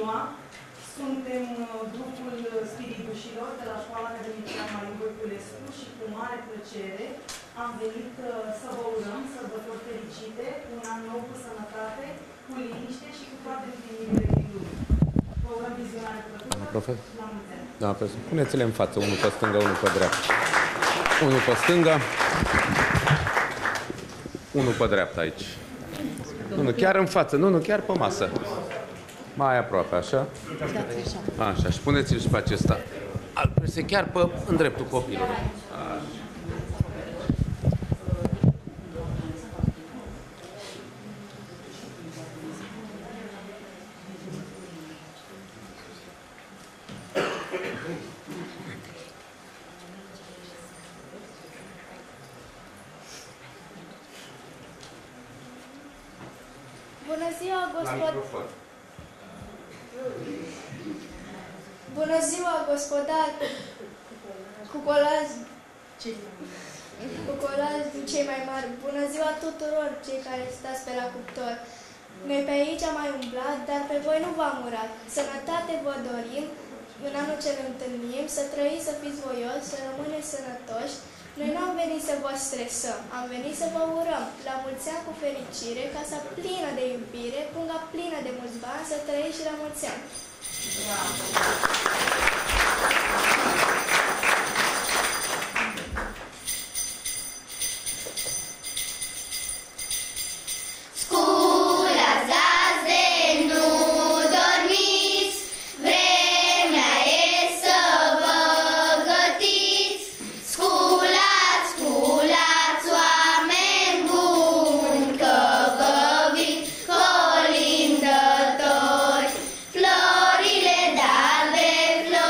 ziua! Suntem grupul Spiridușilor de la Școala Academică Marin Voiculescu și cu mare plăcere am venit să vă urăm sărbători fericite, un an nou cu sănătate, cu liniște și cu toate împlinirile din lume. Vă urăm vizionare plăcută, la mulți ani! Da, puneți-le în față, unul pe stânga, unul pe dreapta. Unul pe stânga, unul pe dreapta aici. Nu, chiar în față, nu, chiar pe masă. Mai aproape, așa? Așa, și puneți-l și pe acesta. Alpese chiar în dreptul copilului. Așa. Bună ziua, Bună ziua, gospodar! Cucolazi cei mai mari! Bună ziua tuturor cei care stați pe la cuptor! Noi pe aici am mai umblat, dar pe voi nu v-am urat. Sănătate vă dorim, în anul ce ne întâlnim, să trăiți, să fiți voioși, să rămâneți sănătoși. Noi nu am venit să vă stresăm, am venit să vă urăm. La mulți ani cu fericire, casa plină de iubire, punga plină de mulți bani, să trăiți și la mulți ani. Florile de albe,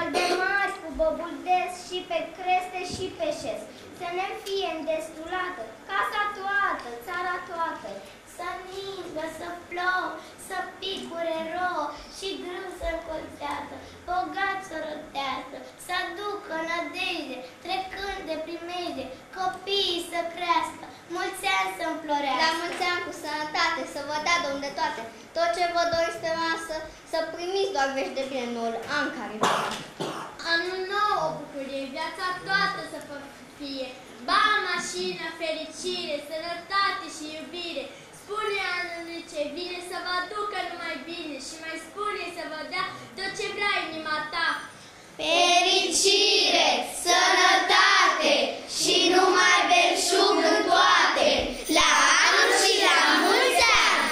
bol de mari cu băbuldes și pe creste și pe șes. Să ne fie îndestulată casa toată, țara toată. Să ningă, să plouă, să picure rouă și grâu să încolțească, bogat să rotească, să aducă nădejde, trecând de primejde, copiii să crească, mulți ani să împlorească. La mulți ani cu sănătate, să vă dea Domn de toate, tot ce vă doriți pe masă, să primiți doar vești de bine noul an care vine. Anul nou, o bucurie, viața toată să fie, bani, mașină, fericire, sănătate și iubire. Spune anului ce vine să vă aducă numai bine și mai spune să vă dea tot ce vrea inima ta. Fericire, sănătate și numai belșug în toate, la anul și la mulți ani!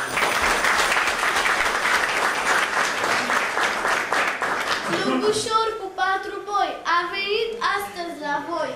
Lubușor cu 4 boi a venit astăzi la voi.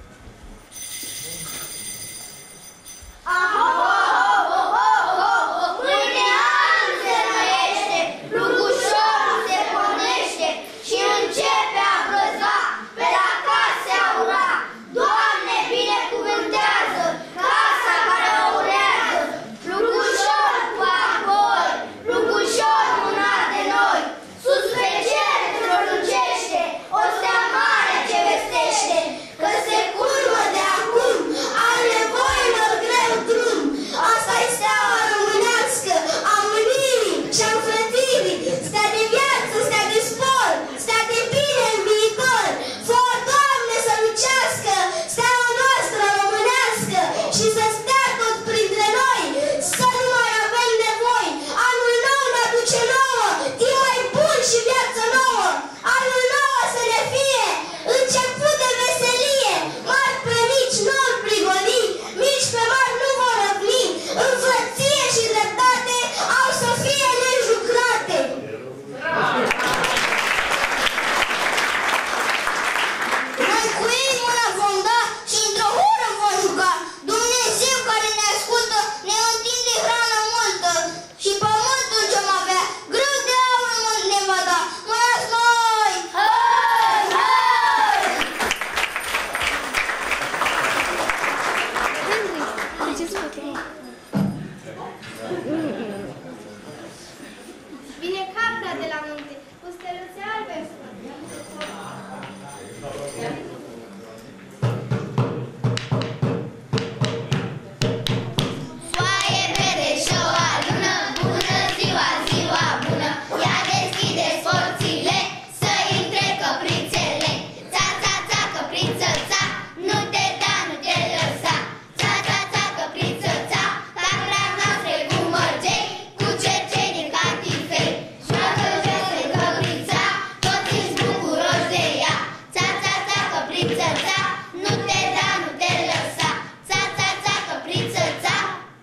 Mâine anul se răiește, plugușorul se pornește și începe a văza, pe la case a ura. Doamne, binecuvântează casa care o urează, plugușor cu apoi, plugușor mâna de noi. Sus pe cer strălucește o stea mare ce vestește că se culmă de acum al nevoilor greu drum. Asta-i steaua românească a unirii și a înfrățirii, stea de viață, stea de spor, stea de bine în viitor. Fă, Doamne, să lucească steaua noastră românească și să stea tot printre noi, să nu mai avem nevoi. Anul nou ne aduce nouă timp mai bun și viață nouă. Anul nou să ne fie început de veselie, mari pe mici nu-l prigoni, mici pe mari nu vor răvni, înfrăție și dreptate au să fie nejucrate. Noi cu ei mâna vom da și într-o ură vom juca. Dumnezeu care ne ascultă ne întinde hrană multă și pământul ce-om avea grâu de aur ne va da. Mânați noi! Hai, hai! Vine capra de la munte, cu steluțe albe în frunte. Foaie verde și o alună, bună ziua, ziua bună, ea deschide porțile, să intre căprițele. Ța, ța, ța, căpriță, ța, nu te da, nu te lăsa. Ța, ța, ța, căpriță, ța, capra noastră cu mărgei, cu cercei din catifei. Joacă joasă căprița, toți îți bucuroși de ea. Ța, ța, ța, căpriță, ța, nu te da, nu te lăsa. Ța, ța, ța, căpriță, ța.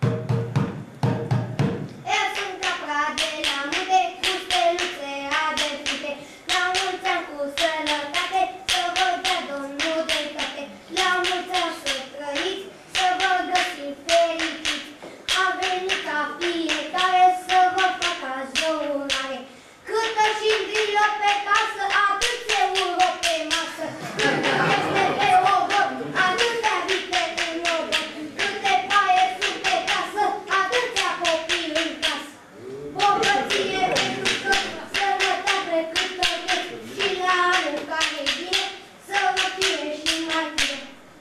Eu sunt capra de la munte, cu steluțe adevărite. La mulți ani cu sănătate, să vă dea Domnul de toate. La mulți ani să trăiți, să vă găsiți fericiți. Am venit ca fiecare să vă fac azi o urare. Câtă și grilă pe casă, atât se ură pe masă. Câtă este pe ogă, atâtea vite în ogă. Câte paie sunt pe casă, atâția copii în casă. Bogăție pentru toți, sănătate cât aveți și la anul care vine, să vă fie și mai bine.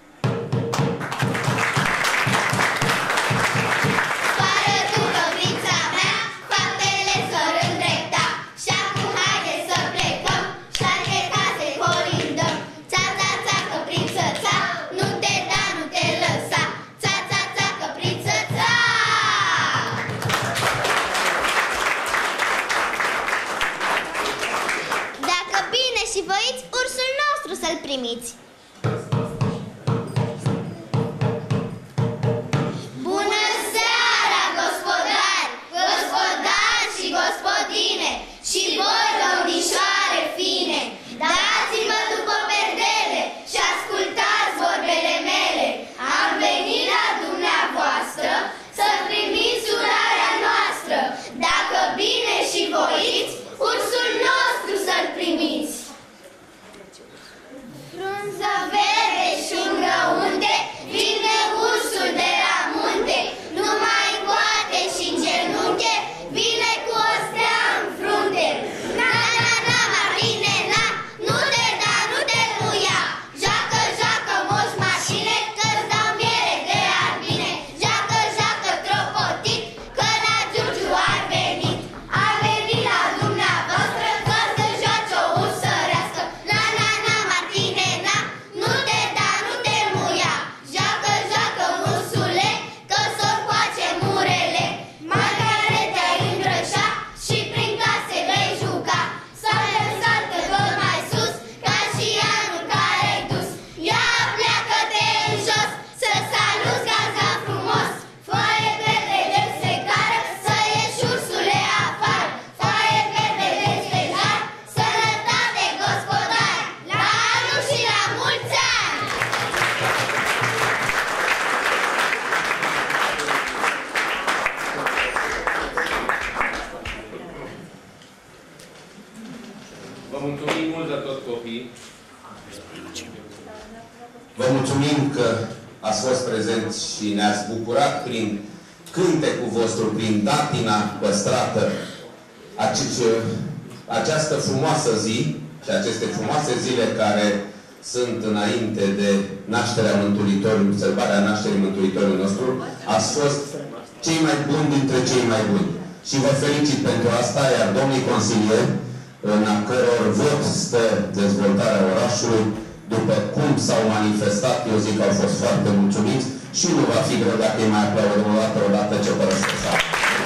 Pară tu, căprița mea, faptele s-or îndrepta. Și acum haide să plecăm, șarpe case colindăm. Ța, ța, ța, căpriță, ța, nu te da, nu te lăsa. Ța, ța, ța, căpriță, ța. Dacă bine și voiți, ursul nostru să-l primiți. Bună seara, gospodari, gospodari și gospodine, și voi, domnișoare fine, dați-mă după perdele și ascultați vorbele mele. Am venit la dumneavoastră să primiți urarea noastră. Dacă bine și voiți, ursul nostru să-l primiți. Vă mulțumim că ați fost prezenți și ne-ați bucurat prin cântecul vostru, prin datina păstrată, această frumoasă zi și aceste frumoase zile care sunt înainte de nașterea Mântuitorului, sărbarea nașterii Mântuitorului nostru. Ați fost cei mai buni dintre cei mai buni. Și vă felicit pentru asta, iar domnii consilieri, în a căror vot stă dezvoltarea orașului, după cum s-au manifestat, eu zic că au fost foarte mulțumiți și nu va fi greu dacă îi mai aplaudăm o dată ce părăsesc sala.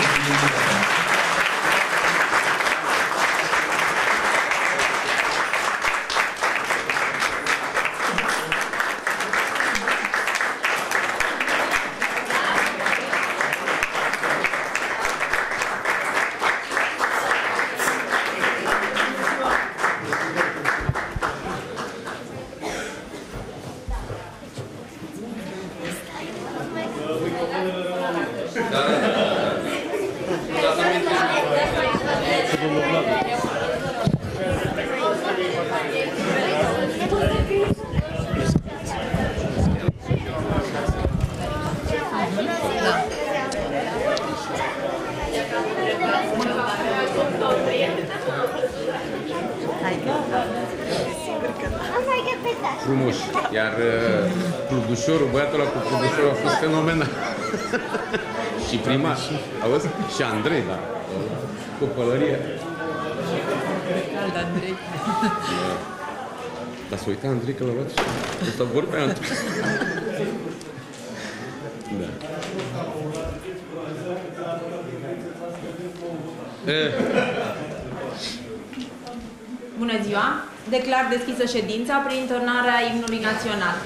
Frumos. Iar plugușorul, băiatul ăla cu plugușorul a fost fenomenal. Și primar. Auzi? Și Andrei, da. Cu pălărie. Andrei. Dar s-a uitat Andrei că l-a luat și ăsta vorbea Andrei. Da. Bună ziua! Declar deschisă ședința prin întonarea imnului național.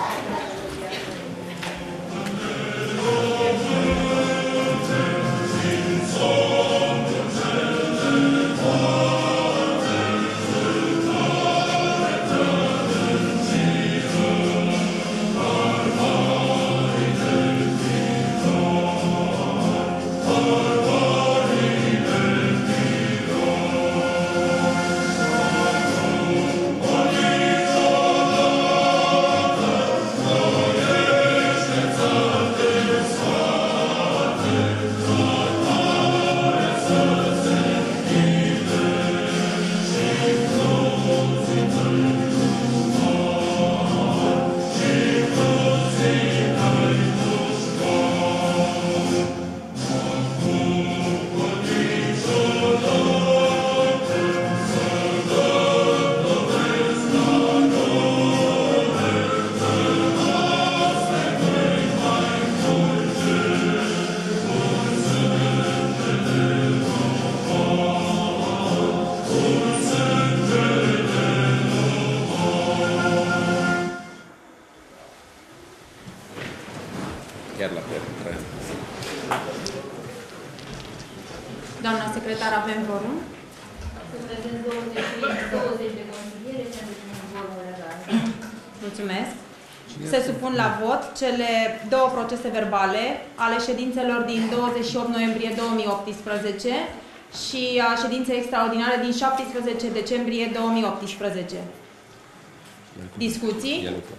Doamna secretar, avem vorum? Sunt 20 de consiliere, pentru vorul legal. Mulțumesc. Se supun la vot cele două procese verbale ale ședințelor din 28 noiembrie 2018 și a ședinței extraordinare din 17 decembrie 2018. Discuții?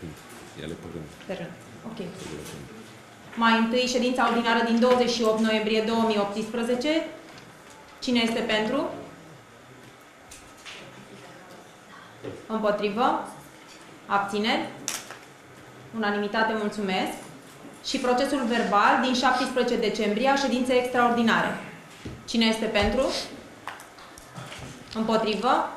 Ok. Mai întâi, ședința ordinară din 28 noiembrie 2018. Cine este pentru? Împotrivă? Abțineri? Unanimitate, mulțumesc. Și procesul verbal din 17 decembrie a ședinței extraordinare. Cine este pentru? Împotrivă?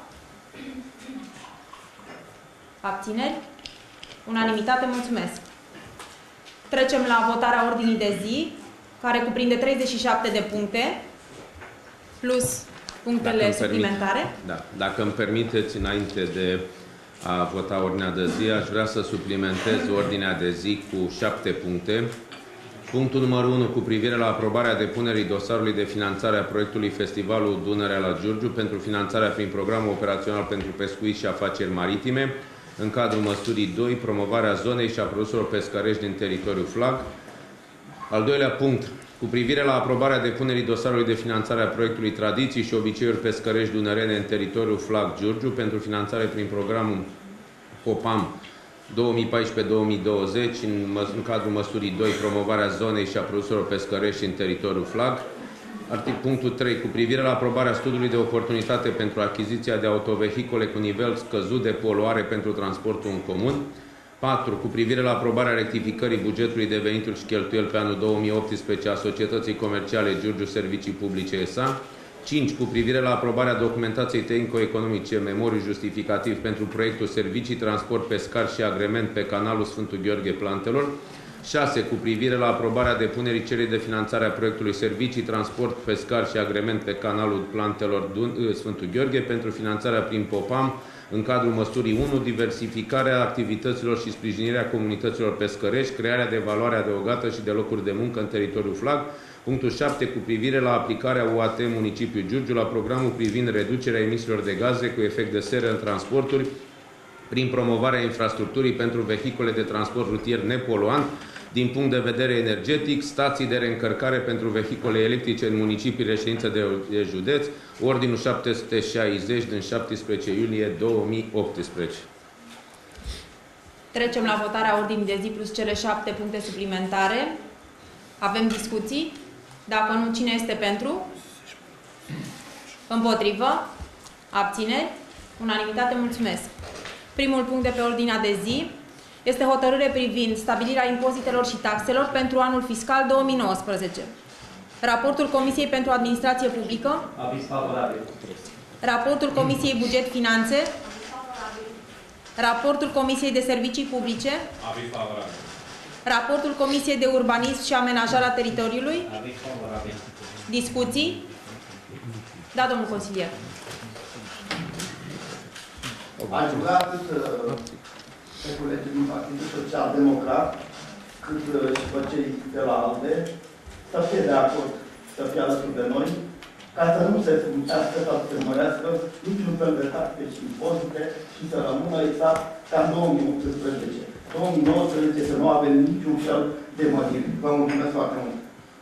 Abțineri? Unanimitate, mulțumesc. Trecem la votarea ordinii de zi, care cuprinde 37 de puncte, plus punctele suplimentare. Dacă îmi permiteți, înainte de a vota ordinea de zi, aș vrea să suplimentez ordinea de zi cu 7 puncte. Punctul numărul 1 cu privire la aprobarea depunerii dosarului de finanțare a proiectului Festivalul Dunărea la Giurgiu pentru finanțarea prin programul operațional pentru pescuit și afaceri maritime în cadrul măsurii 2, promovarea zonei și a produselor pescărești din teritoriul FLAG. Al doilea punct, cu privire la aprobarea depunerii dosarului de finanțare a proiectului Tradiții și obiceiuri pescărești dunărene în teritoriul FLAG Giurgiu pentru finanțare prin programul POPAM 2014-2020 în cadrul măsurii 2, promovarea zonei și a produselor pescărești în teritoriul FLAG. Punctul 3. Cu privire la aprobarea studiului de oportunitate pentru achiziția de autovehicole cu nivel scăzut de poluare pentru transportul în comun. 4. Cu privire la aprobarea rectificării bugetului de venituri și cheltuieli pe anul 2018 a Societății Comerciale Giurgiu Servicii Publice S.A. 5. Cu privire la aprobarea documentației tehnico-economice, memoriu justificativ pentru proiectul Servicii, Transport, Pescar și Agrement pe canalul Sfântul Gheorghe Plantelor. 6. Cu privire la aprobarea depunerii cererii de finanțare a proiectului Servicii, Transport, Pescar și Agrement pe canalul Plantelor Sfântul Gheorghe pentru finanțarea prin POPAM în cadrul măsurii 1, diversificarea activităților și sprijinirea comunităților pescărești, crearea de valoare adăugată și de locuri de muncă în teritoriul FLAG. Punctul 7. Cu privire la aplicarea UAT Municipiul Giurgiu la programul privind reducerea emisiilor de gaze cu efect de seră în transporturi prin promovarea infrastructurii pentru vehicule de transport rutier nepoluant din punct de vedere energetic, stații de reîncărcare pentru vehicule electrice în municipii reședință de județ, ordinul 760 din 17 iulie 2018. Trecem la votarea ordinii de zi plus cele 7 puncte suplimentare. Avem discuții? Dacă nu, cine este pentru? Împotrivă? Abțineri? Unanimitate, mulțumesc. Primul punct de pe ordinea de zi este hotărâre privind stabilirea impozitelor și taxelor pentru anul fiscal 2019. Raportul Comisiei pentru Administrație Publică. Aviz favorabil. Raportul Comisiei Buget Finanțe. Raportul Comisiei de Servicii Publice. Aviz favorabil. Raportul Comisiei de Urbanism și Amenajarea Teritoriului. Aviz favorabil. Discuții? Da, domnul consilier. Aș vrea atât pe colegii din Partidul Social Democrat, cât și pe cei de la ALDE, să fie de acord, să fie alături de noi, ca să nu se smântească sau să se mărească niciun fel de taxe și impozite și să rămână exact ca în 2018. 2019 să nu avem niciun fel de măriri. Vă mulțumesc foarte mult!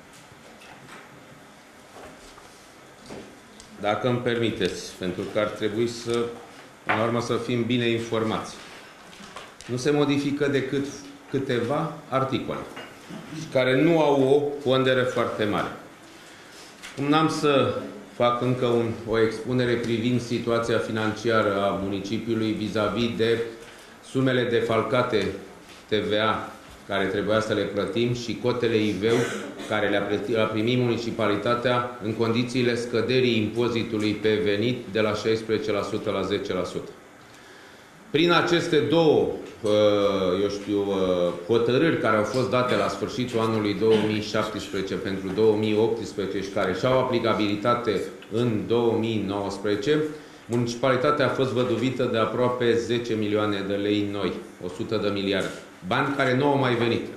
Dacă îmi permiteți, pentru că ar trebui să, în urmă, să fim bine informați. Nu se modifică decât câteva articole care nu au o pondere foarte mare. Cum n-am să fac încă o expunere privind situația financiară a municipiului vis-a-vis de sumele defalcate TVA care trebuia să le plătim și cotele IVEU care le-a primit municipalitatea în condițiile scăderii impozitului pe venit de la 16% la 10%. Prin aceste două, hotărâri care au fost date la sfârșitul anului 2017 pentru 2018 și care și-au aplicabilitate în 2019, municipalitatea a fost văduvită de aproape 10 milioane de lei noi, 100 de miliarde. Bani care nu au mai venit.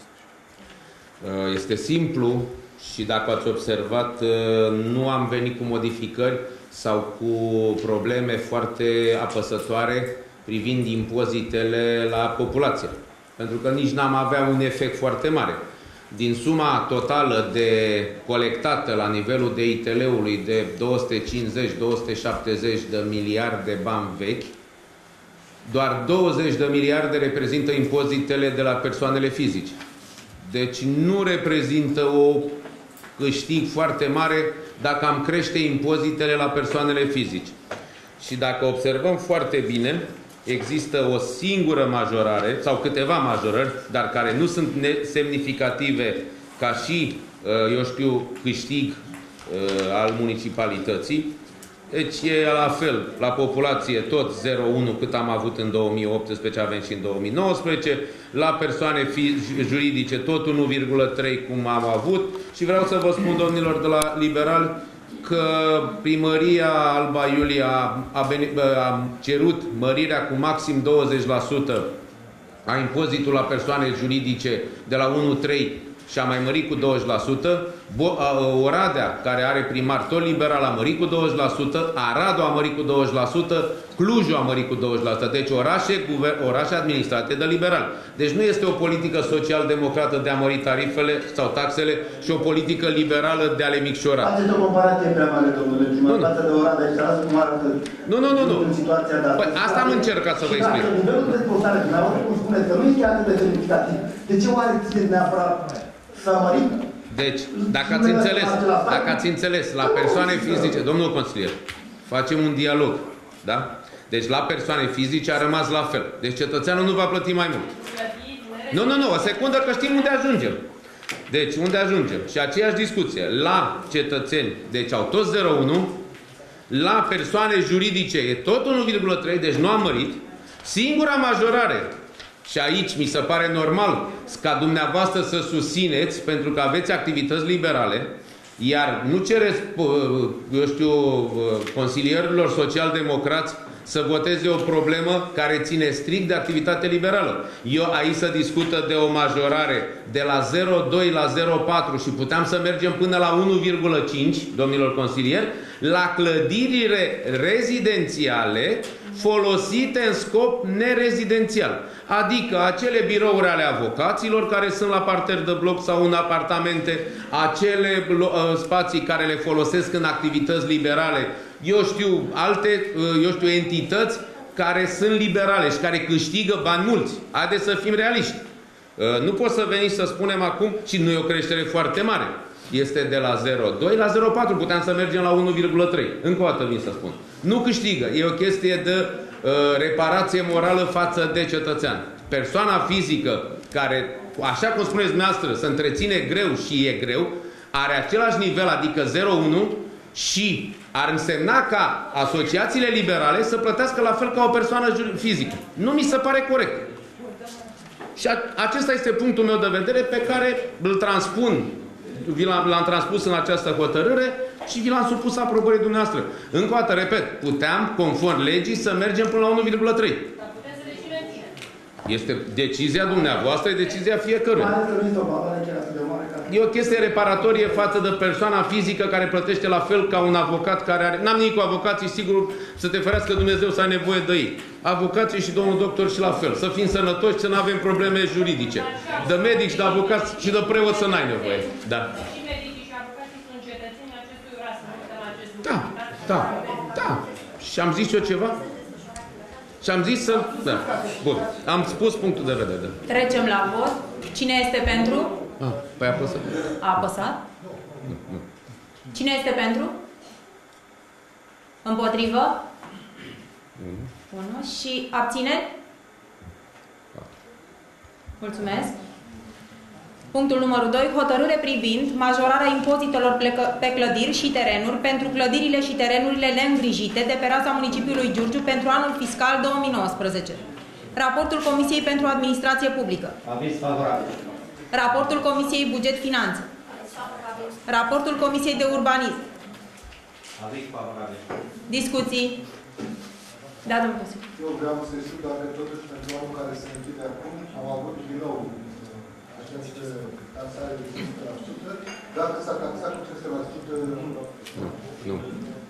Este simplu și dacă ați observat, nu am venit cu modificări sau cu probleme foarte apăsătoare privind impozitele la populație. Pentru că nici n-am avea un efect foarte mare. Din suma totală de colectată la nivelul de ITL-ului de 250-270 de miliarde bani vechi, doar 20 de miliarde reprezintă impozitele de la persoanele fizice. Deci nu reprezintă o câștig foarte mare dacă am crește impozitele la persoanele fizice. Și dacă observăm foarte bine, există o singură majorare, sau câteva majorări, dar care nu sunt semnificative ca și, câștig al municipalității. Deci e la fel, la populație tot 0,1 cât am avut în 2018, avem și în 2019, la persoane juridice tot 1,3 cum am avut și vreau să vă spun, domnilor de la Liberal, că primăria Alba Iulia a cerut mărirea cu maxim 20% a impozitului la persoane juridice de la 1,3 și a mai mărit cu 20%, Oradea, care are primar tot liberal, a mărit cu 20%, Aradul a mărit cu 20%, Clujul a mărit cu 20%. Deci orașe administrate de liberal. Deci nu este o politică social-democrată de a mări tarifele sau taxele și o politică liberală de a le micșora. Faceți o comparație prea mare, domnule Jumătate față de Oradea și arată cum arată în situația de astăzi. Păi asta am încercat să vă explic. Dacă nivelul de dezvoltare, dumneavoastră cum spuneți, că nu este atât de semnificativ, de ce oare țineți neapărat să mărim? Deci, dacă ați înțeles, la persoane fizice, domnul consilier, facem un dialog, da? Deci la persoane fizice a rămas la fel. Deci cetățeanul nu va plăti mai mult. Nu, o secundă că știm unde ajungem. Deci, unde ajungem? Și aceeași discuție. La cetățeni, deci au toți 0,1, la persoane juridice e tot 1,3, deci nu a mărit. Singura majorare, și aici mi se pare normal ca dumneavoastră să susțineți, pentru că aveți activități liberale, iar nu cereți, eu știu, consilierilor social-democrați să voteze o problemă care ține strict de activitate liberală. Aici se discută de o majorare de la 0,2 la 0,4 și puteam să mergem până la 1,5, domnilor consilieri, la clădirile rezidențiale folosite în scop nerezidențial. Adică acele birouri ale avocaților care sunt la parter de bloc sau în apartamente, acele spații care le folosesc în activități liberale, alte entități care sunt liberale și care câștigă bani mulți. Haideți să fim realiști. Nu pot să veniți să spunem acum, și nu e o creștere foarte mare. Este de la 0,2 la 0,4. Puteam să mergem la 1,3. Încă o dată vin să spun. Nu câștigă. E o chestie de reparație morală față de cetățean. Persoana fizică care, așa cum spuneți dumneavoastră, se întreține greu și e greu, are același nivel, adică 0,1, și ar însemna ca asociațiile liberale să plătească la fel ca o persoană fizică. Nu mi se pare corect. Și acesta este punctul meu de vedere pe care îl transpun, l-am transpus în această hotărâre și vi l-am supus aprobării dumneavoastră. Încă o dată, repet, puteam, conform legii, să mergem până la 1,3. Este decizia dumneavoastră, e decizia fiecăruia. E o chestie reparatorie față de persoana fizică care plătește la fel ca un avocat care are... N-am nimic cu avocații, sigur, să te ferească Dumnezeu să ai nevoie de ei. Avocații și domnul doctor și la fel. Să fim sănătoși, să nu avem probleme juridice. De medic și de avocați și de preot să n-ai nevoie. Da. Și medicii și avocații sunt cetățenii acestui oraș, să nu la acest lucru. Da. Și am zis eu ceva? Și am zis să... Da. Bun. Am spus punctul de vedere. Trecem la vot. Cine este pentru? Păi a apăsat. A apăsat? Nu. Cine este pentru? Împotrivă? 1. Și abțineri? Mulțumesc. Punctul numărul 2. Hotărâre privind majorarea impozitelor pe clădiri și terenuri pentru clădirile și terenurile neîngrijite de pe raza municipiului Giurgiu pentru anul fiscal 2019. Raportul Comisiei pentru Administrație Publică. Aviz favorabil. Raportul Comisiei Buget Finanțe. Raportul Comisiei de Urbanism. Aviz favorabil. Discuții. Da, domnul Consiliu. Eu vreau să știu dacă totuși pentru anul care se închide acum am avut din nou această taxare de 5%, dacă s-a taxat cu 5%. Nu.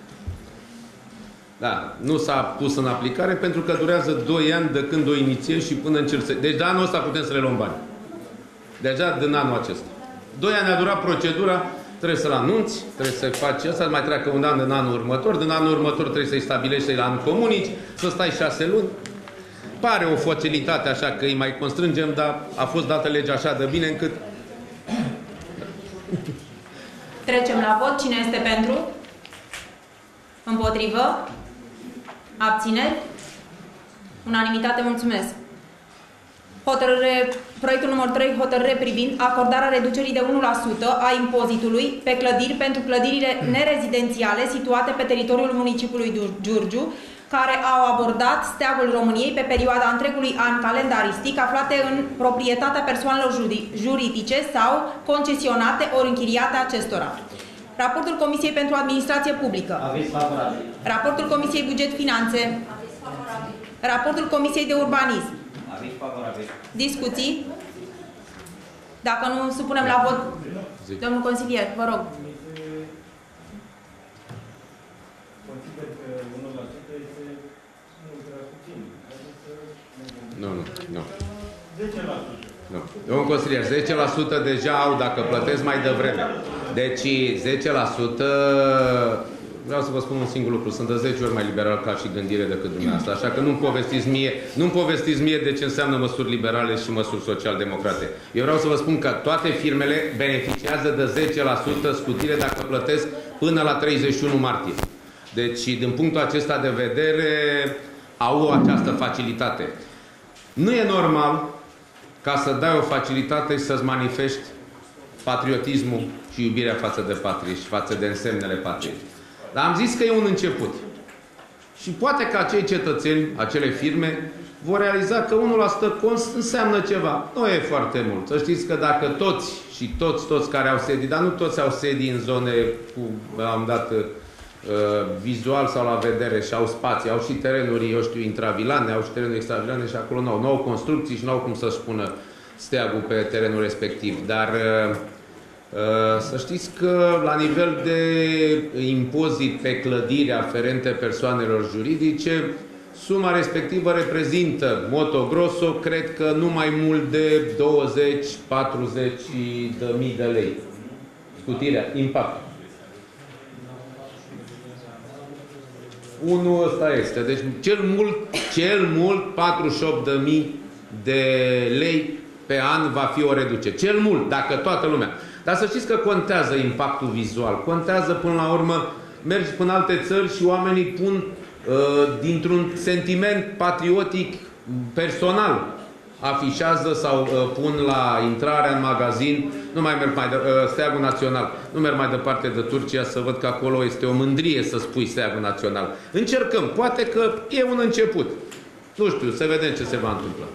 Da, nu s-a pus în aplicare pentru că durează 2 ani de când o inițiezi și până încerci. Deci de anul ăsta putem să le luăm bani. Deja din anul acesta. 2 ani a durat procedura, trebuie să-l anunți, trebuie să faci asta, mai treacă un an în anul următor, din anul următor trebuie să-i stabilești, să-i comunici, să stai 6 luni. Pare o facilitate așa că îi mai constrângem, dar a fost dată legea așa de bine încât... Trecem la vot. Cine este pentru? Împotrivă? Abțineri? Unanimitate, mulțumesc. Proiectul numărul 3, hotărâre privind acordarea reducerii de 1% a impozitului pe clădiri pentru clădirile nerezidențiale situate pe teritoriul municipiului Giurgiu, care au abordat steagul României pe perioada întregului an calendaristic, aflate în proprietatea persoanelor juridice sau concesionate ori închiriate acestora. Raportul Comisiei pentru Administrație Publică. Aviz favorabil. Raportul Comisiei Buget Finanțe. Aviz favorabil. Raportul Comisiei de Urbanism. Aviz favorabil. Discuții? Dacă nu, supunem la vot. Domnul consilier, vă rog. Consider că 1% este Nu. Domnul consilier, 10% deja au dacă plătesc mai devreme. Deci 10%, vreau să vă spun un singur lucru, sunt de 10 ori mai liberal ca și gândire decât dumneavoastră, așa că nu-mi povestiți mie de ce înseamnă măsuri liberale și măsuri social-democrate. Eu vreau să vă spun că toate firmele beneficiază de 10% scutire dacă plătesc până la 31 martie. Deci, din punctul acesta de vedere, au această facilitate. Nu e normal ca să dai o facilitate și să-ți manifesti patriotismul și iubirea față de patrie și față de însemnele patriei. Dar am zis că e un început. Și poate că acei cetățeni, acele firme, vor realiza că 1% înseamnă ceva. Nu e foarte mult. Să știți că dacă toți care au sedii, dar nu toți au sedii în zone am dat vizual sau la vedere și au spații, au și terenuri, eu știu, intravilane, au și terenuri extravilane și acolo nu au construcții și nu au cum să-și pună steagul pe terenul respectiv. Dar să știți că la nivel de impozit pe clădiri aferente persoanelor juridice, suma respectivă reprezintă, moto grosso, cred că nu mai mult de 20-40 de mii de lei. Scutirea, impact. Unul ăsta este. Deci cel mult 48.000 de lei pe an va fi o reducere. Cel mult, dacă toată lumea. Dar să știți că contează impactul vizual. Contează până la urmă, mergi până alte țări și oamenii pun dintr-un sentiment patriotic personal. Afișează sau pun la intrarea în magazin, nu mai merg steagul național. Nu merg mai departe de Turcia să văd că acolo este o mândrie să spui steagul național. Încercăm. Poate că e un început. Nu știu, să vedem ce se va întâmpla.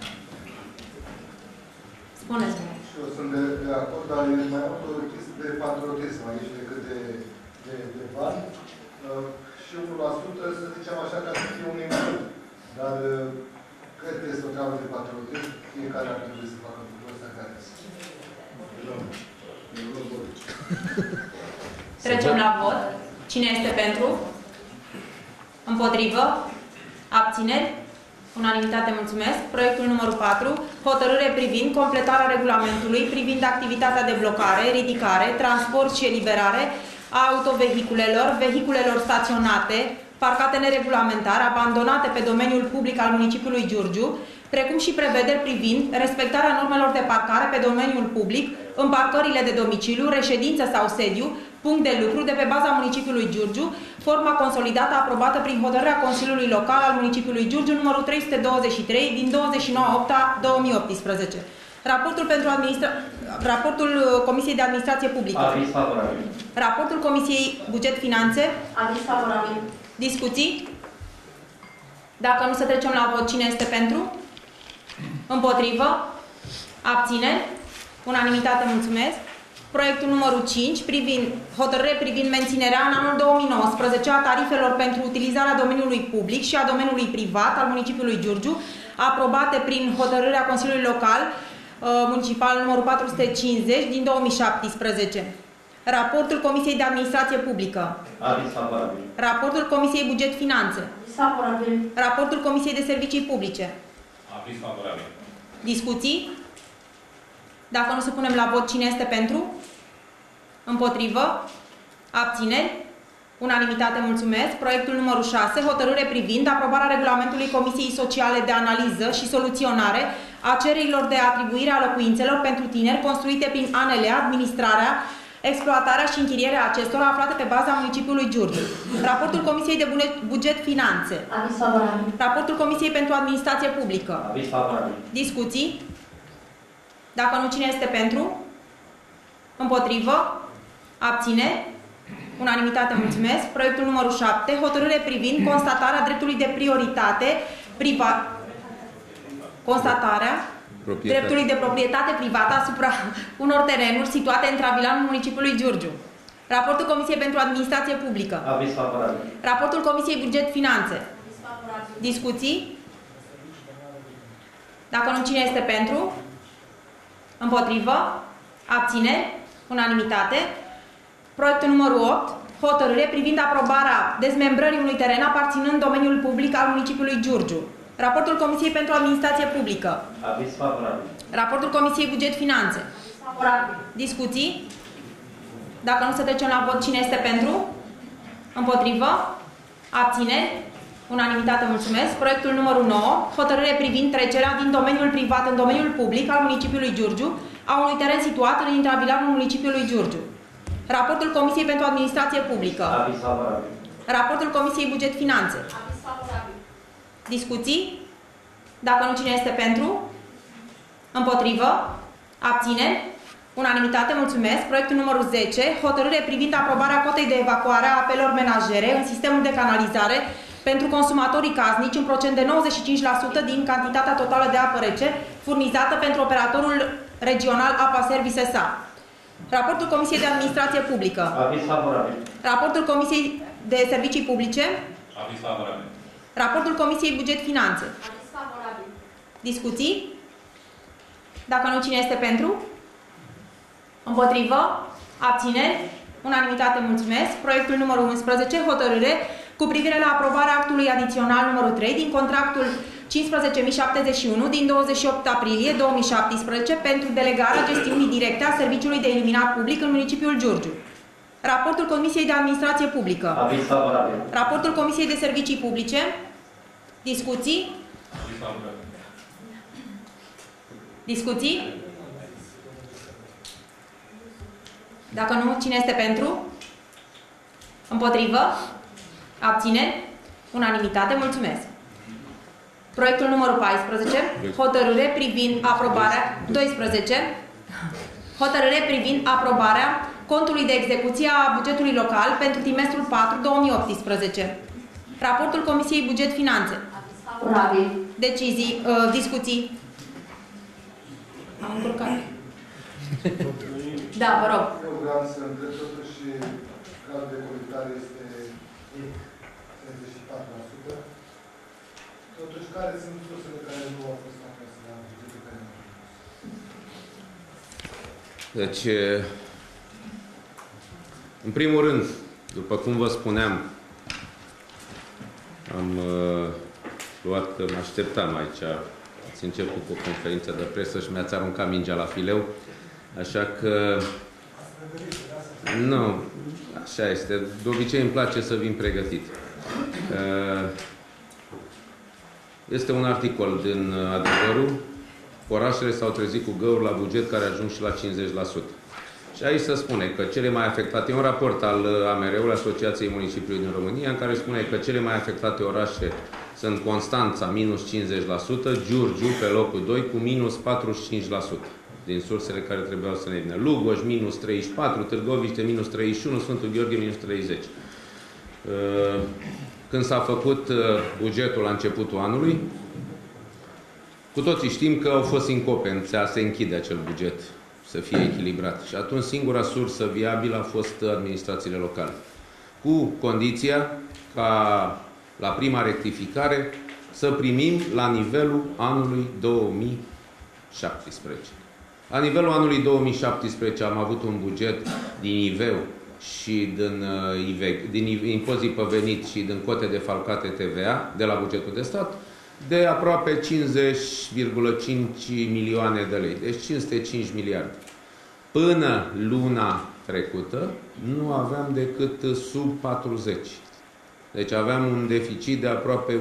Spuneți-mi. Și eu sunt de acord, dar e mai mult o chestie de patriotism aici decât de bani. Și 1%, să zicem așa, ca să fie un input. Dar cred că este o treabă de patriotism. Fiecare ar trebui să facă lucrul ăsta care este. Trecem la vot. Cine este pentru? Împotrivă? Abțineri? Unanimitate, mulțumesc. Proiectul numărul 4. Hotărâre privind completarea regulamentului privind activitatea de blocare, ridicare, transport și eliberare a autovehiculelor, vehiculelor staționate, parcate neregulamentar, abandonate pe domeniul public al municipiului Giurgiu, precum și prevederi privind respectarea normelor de parcare pe domeniul public, în parcările de domiciliu, reședință sau sediu, punct de lucru de pe baza municipiului Giurgiu, forma consolidată aprobată prin hotărârea Consiliului Local al municipiului Giurgiu numărul 323 din 29/8/2018. Raportul Comisiei de Administrație Publică. Aviz favorabil. Raportul Comisiei Buget Finanțe. Aviz favorabil. Discuții? Dacă nu, să trecem la vot. Cine este pentru? Împotrivă? Abțineri? Unanimitate, mulțumesc. Proiectul numărul 5, hotărâre privind menținerea în anul 2019 a tarifelor pentru utilizarea domeniului public și a domeniului privat al municipiului Giurgiu, aprobate prin hotărârea Consiliului Local Municipal numărul 450 din 2017. Raportul Comisiei de Administrație Publică. Aviz favorabil. Raportul Comisiei Buget Finanțe. Aviz favorabil. Raportul Comisiei de Servicii Publice. Aviz favorabil. Discuții? Dacă nu, supunem la vot. Cine este pentru? Împotrivă? Abțineri? Unanimitate, mulțumesc. Proiectul numărul 6, hotărâre privind aprobarea regulamentului Comisiei Sociale de Analiză și Soluționare a cererilor de atribuire a locuințelor pentru tineri construite prin ANL, administrarea, exploatarea și închirierea acestora aflate pe baza municipiului Giurgiu. Raportul Comisiei de Buget Finanțe. Aviz favorabil. Raportul Comisiei pentru Administrație Publică. Aviz favorabil. Discuții? Dacă nu, cine este pentru? Împotrivă? Abțineri? Unanimitate, mulțumesc. Proiectul numărul 7, hotărâre privind constatarea dreptului de prioritate privat. Constatarea dreptului de proprietate privată asupra unor terenuri situate în Travilanul municipiului Giurgiu. Raportul Comisiei pentru Administrație Publică. Aviz favorabil. Raportul Comisiei Buget Finanțe. Discuții? Dacă nu, cine este pentru? Împotrivă? Abțineri? Unanimitate. Proiectul numărul 8, hotărâre privind aprobarea dezmembrării unui teren aparținând domeniul public al municipiului Giurgiu. Raportul Comisiei pentru Administrație Publică. Aviz favorabil. Raportul Comisiei Buget Finanțe. Favorabil. Discuții? Dacă nu, să trecem la vot. Cine este pentru? Împotrivă? Abțineri? Unanimitate, mulțumesc. Proiectul numărul 9, hotărâre privind trecerea din domeniul privat în domeniul public al municipiului Giurgiu a unui teren situat în intravilatul municipiului Giurgiu. Raportul Comisiei pentru Administrație Publică. Aviz favorabil. Raportul Comisiei Buget Finanțe. Aviz favorabil. Discuții? Dacă nu, cine este pentru? Împotrivă? Abțineri? Unanimitate, mulțumesc. Proiectul numărul 10, hotărâre privind aprobarea cotei de evacuare a apelor menajere în sistemul de canalizare pentru consumatorii casnici în procent de 95% din cantitatea totală de apă rece furnizată pentru operatorul regional Apa Service SA. Raportul Comisiei de Administrație Publică. Aviz favorabil. Raportul Comisiei de Servicii Publice. Aviz favorabil. Raportul Comisiei Buget Finanțe. Aviz favorabil. Discuții? Dacă nu, cine este pentru? Împotrivă? Abțineri? Unanimitate, mulțumesc. Proiectul numărul 11, hotărâre cu privire la aprobarea actului adițional numărul 3 din contractul 15071 din 28 aprilie 2017 pentru delegarea gestiunii directe a serviciului de iluminat public în municipiul Giurgiu. Raportul Comisiei de Administrație Publică. Aviz favorabil. Raportul Comisiei de Servicii Publice. Discuții? Aviz favorabil. Discuții? Dacă nu, cine este pentru? Împotrivă? Abțineri? Unanimitate, mulțumesc. Proiectul numărul 14, hotărâre privind aprobarea 12, hotărâre privind aprobarea contului de execuție a bugetului local pentru trimestrul 4 2018. Raportul Comisiei Buget Finanțe. Favorabil. Decizii, discuții. Am încurcat. Da, vă rog. Eu vreau să întreb totuși gradul de colectare este 34%. Totuși, care sunt sursele care nu au fost acasă la bugetul care nu au fost? Deci, în primul rând, după cum vă spuneam, am luat, mă așteptam aici, ați început cu o conferință de presă și mi-ați aruncat mingea la fileu, așa că, nu, așa este, de obicei îmi place să vin pregătit. Este un articol din Adevărul, orașele s-au trezit cu găuri la buget care ajung și la 50%. Și aici se spune că cele mai afectate, e un raport al AMR-ului, Asociației Municipiului din România, în care spune că cele mai afectate orașe sunt Constanța, minus 50%, Giurgiu, pe locul 2, cu minus 45%, din sursele care trebuiau să ne vină. Lugoj, minus 34%, Târgoviște, minus 31%, Sfântul Gheorghe, minus 30%. Când s-a făcut bugetul la începutul anului, cu toții știm că au fost sincope în a se închide acel buget, să fie echilibrat. Și atunci singura sursă viabilă a fost administrațiile locale. Cu condiția ca la prima rectificare să primim la nivelul anului 2017. La nivelul anului 2017 am avut un buget din IVEU și din impozit pe venit și din cote defalcate TVA de la bugetul de stat de aproape 50,5 milioane de lei. Deci 505 miliarde. Până luna trecută nu aveam decât sub 40. Deci aveam un deficit de aproape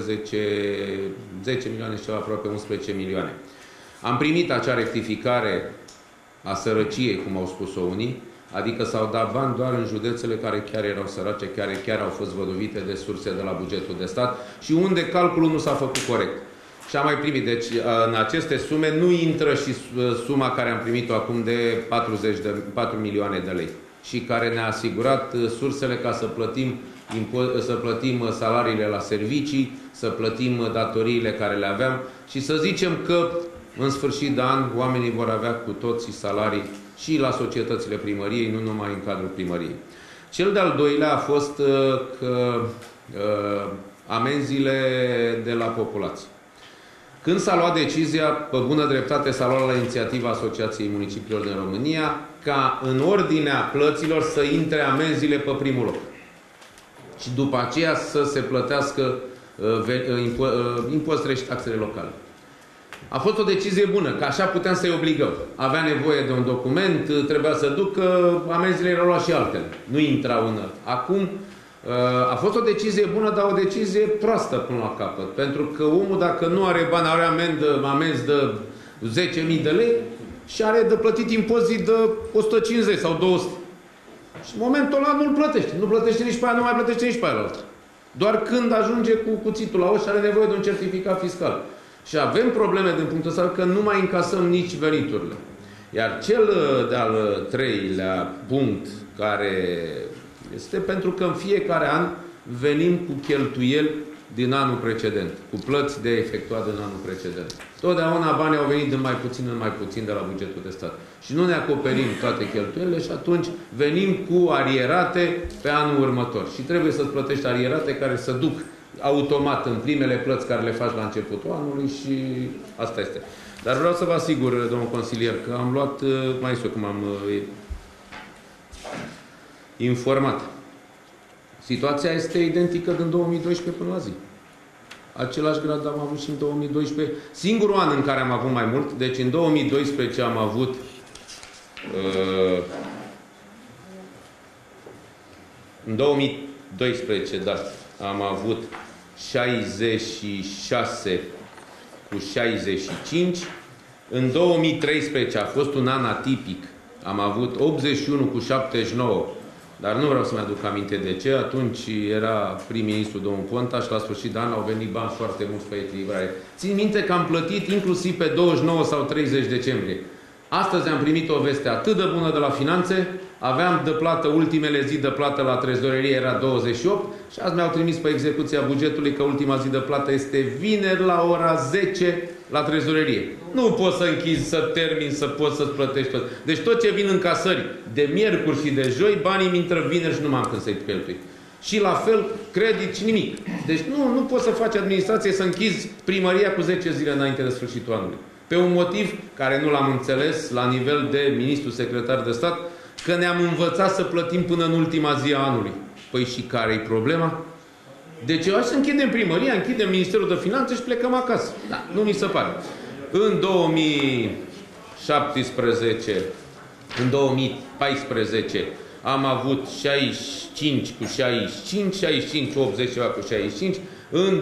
10 milioane și ceva, aproape 11 milioane. Am primit acea rectificare a sărăciei, cum au spus-o unii, adică s-au dat bani doar în județele care chiar erau sărace, care chiar au fost văduvite de surse de la bugetul de stat și unde calculul nu s-a făcut corect. Și am mai primit. Deci în aceste sume nu intră și suma care am primit-o acum de 4 milioane de lei și care ne-a asigurat sursele ca să plătim salariile la servicii, să plătim datoriile care le aveam și să zicem că în sfârșit de an oamenii vor avea cu toții salarii și la societățile primăriei, nu numai în cadrul primăriei. Cel de-al doilea a fost că amenziile de la populație. Când s-a luat decizia, pe bună dreptate s-a luat la inițiativa Asociației Municipiilor din România, ca în ordinea plăților să intre amenziile pe primul loc. Și după aceea să se plătească impozitele și taxele locale. A fost o decizie bună, că așa puteam să-i obligăm. Avea nevoie de un document, trebuia să ducă, amenziile erau luate și altele. Nu intrau în ăla. Acum, a fost o decizie bună, dar o decizie proastă până la capăt. Pentru că omul, dacă nu are bani, are amenzi de 10.000 de lei și are de plătit impozit de 150 sau 200. Și în momentul ăla nu-l plătește. Nu plătește nici pe aia, nu mai plătește nici pe aia la altă. Doar când ajunge cu cuțitul la ochi și are nevoie de un certificat fiscal. Și avem probleme din punctul ăsta că nu mai încasăm nici veniturile. Iar cel de-al treilea punct care este pentru că în fiecare an venim cu cheltuieli din anul precedent, cu plăți de efectuat din anul precedent. Totdeauna banii au venit din mai puțin de la bugetul de stat. Și nu ne acoperim toate cheltuielile și atunci venim cu arierate pe anul următor. Și trebuie să-ți plătești arierate care să duc automat în primele plăți care le faci la începutul anului și asta este. Dar vreau să vă asigur, domnul consilier, că am luat, mai știu cum am informat. Situația este identică din 2012 până la zi. Același grad am avut și în 2012. Singurul an în care am avut mai mult, deci în 2012 am avut în 2012, da, am avut 66 cu 65. În 2013 a fost un an atipic. Am avut 81 cu 79. Dar nu vreau să-mi aduc aminte de ce. Atunci era prim-ministru domnul Ponta și la sfârșit de an au venit bani foarte mulți pe echilibrare. Țin minte că am plătit inclusiv pe 29 sau 30 decembrie. Astăzi am primit o veste atât de bună de la finanțe, aveam de plată, ultimele zi de plată la trezorerie era 28 și azi mi-au trimis pe execuția bugetului că ultima zi de plată este vineri la ora 10 la trezorerie. Nu poți să închizi, să termini, să poți să-ți plătești tot. Deci tot ce vin în casări de miercuri și de joi, banii mi intră vineri și nu m-am când să-i cheltui. Și la fel, credit și nimic. Deci nu poți să faci administrație să închizi primăria cu 10 zile înainte de sfârșitul anului. Pe un motiv care nu l-am înțeles la nivel de ministru secretar de stat, că ne-am învățat să plătim până în ultima zi a anului. Păi și care-i problema? Deci eu aș să închidem primăria, închidem Ministerul de Finanțe și plecăm acasă. Da, nu mi se pare. În 2017, în 2014 am avut 65 cu 65, 65 cu 80 ceva cu 65, în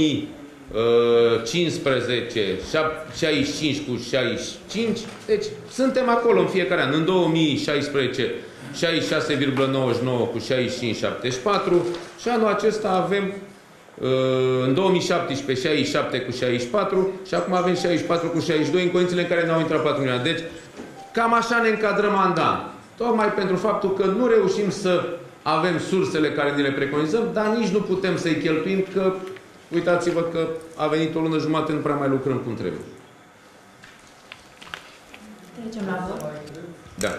2015 65 cu 65, deci suntem acolo în fiecare an. În 2016 66,99 cu 65,74 și anul acesta avem în 2017 67 cu 64 și acum avem 64 cu 62 în condițiile în care n-au intrat 4 milioane. Deci cam așa ne încadrăm an de an. Tocmai pentru faptul că nu reușim să avem sursele care ne le preconizăm, dar nici nu putem să-i cheltuim, că uitați-vă că a venit o lună jumătate, nu prea mai lucrăm cum trebuie. Trecem la vot. Da.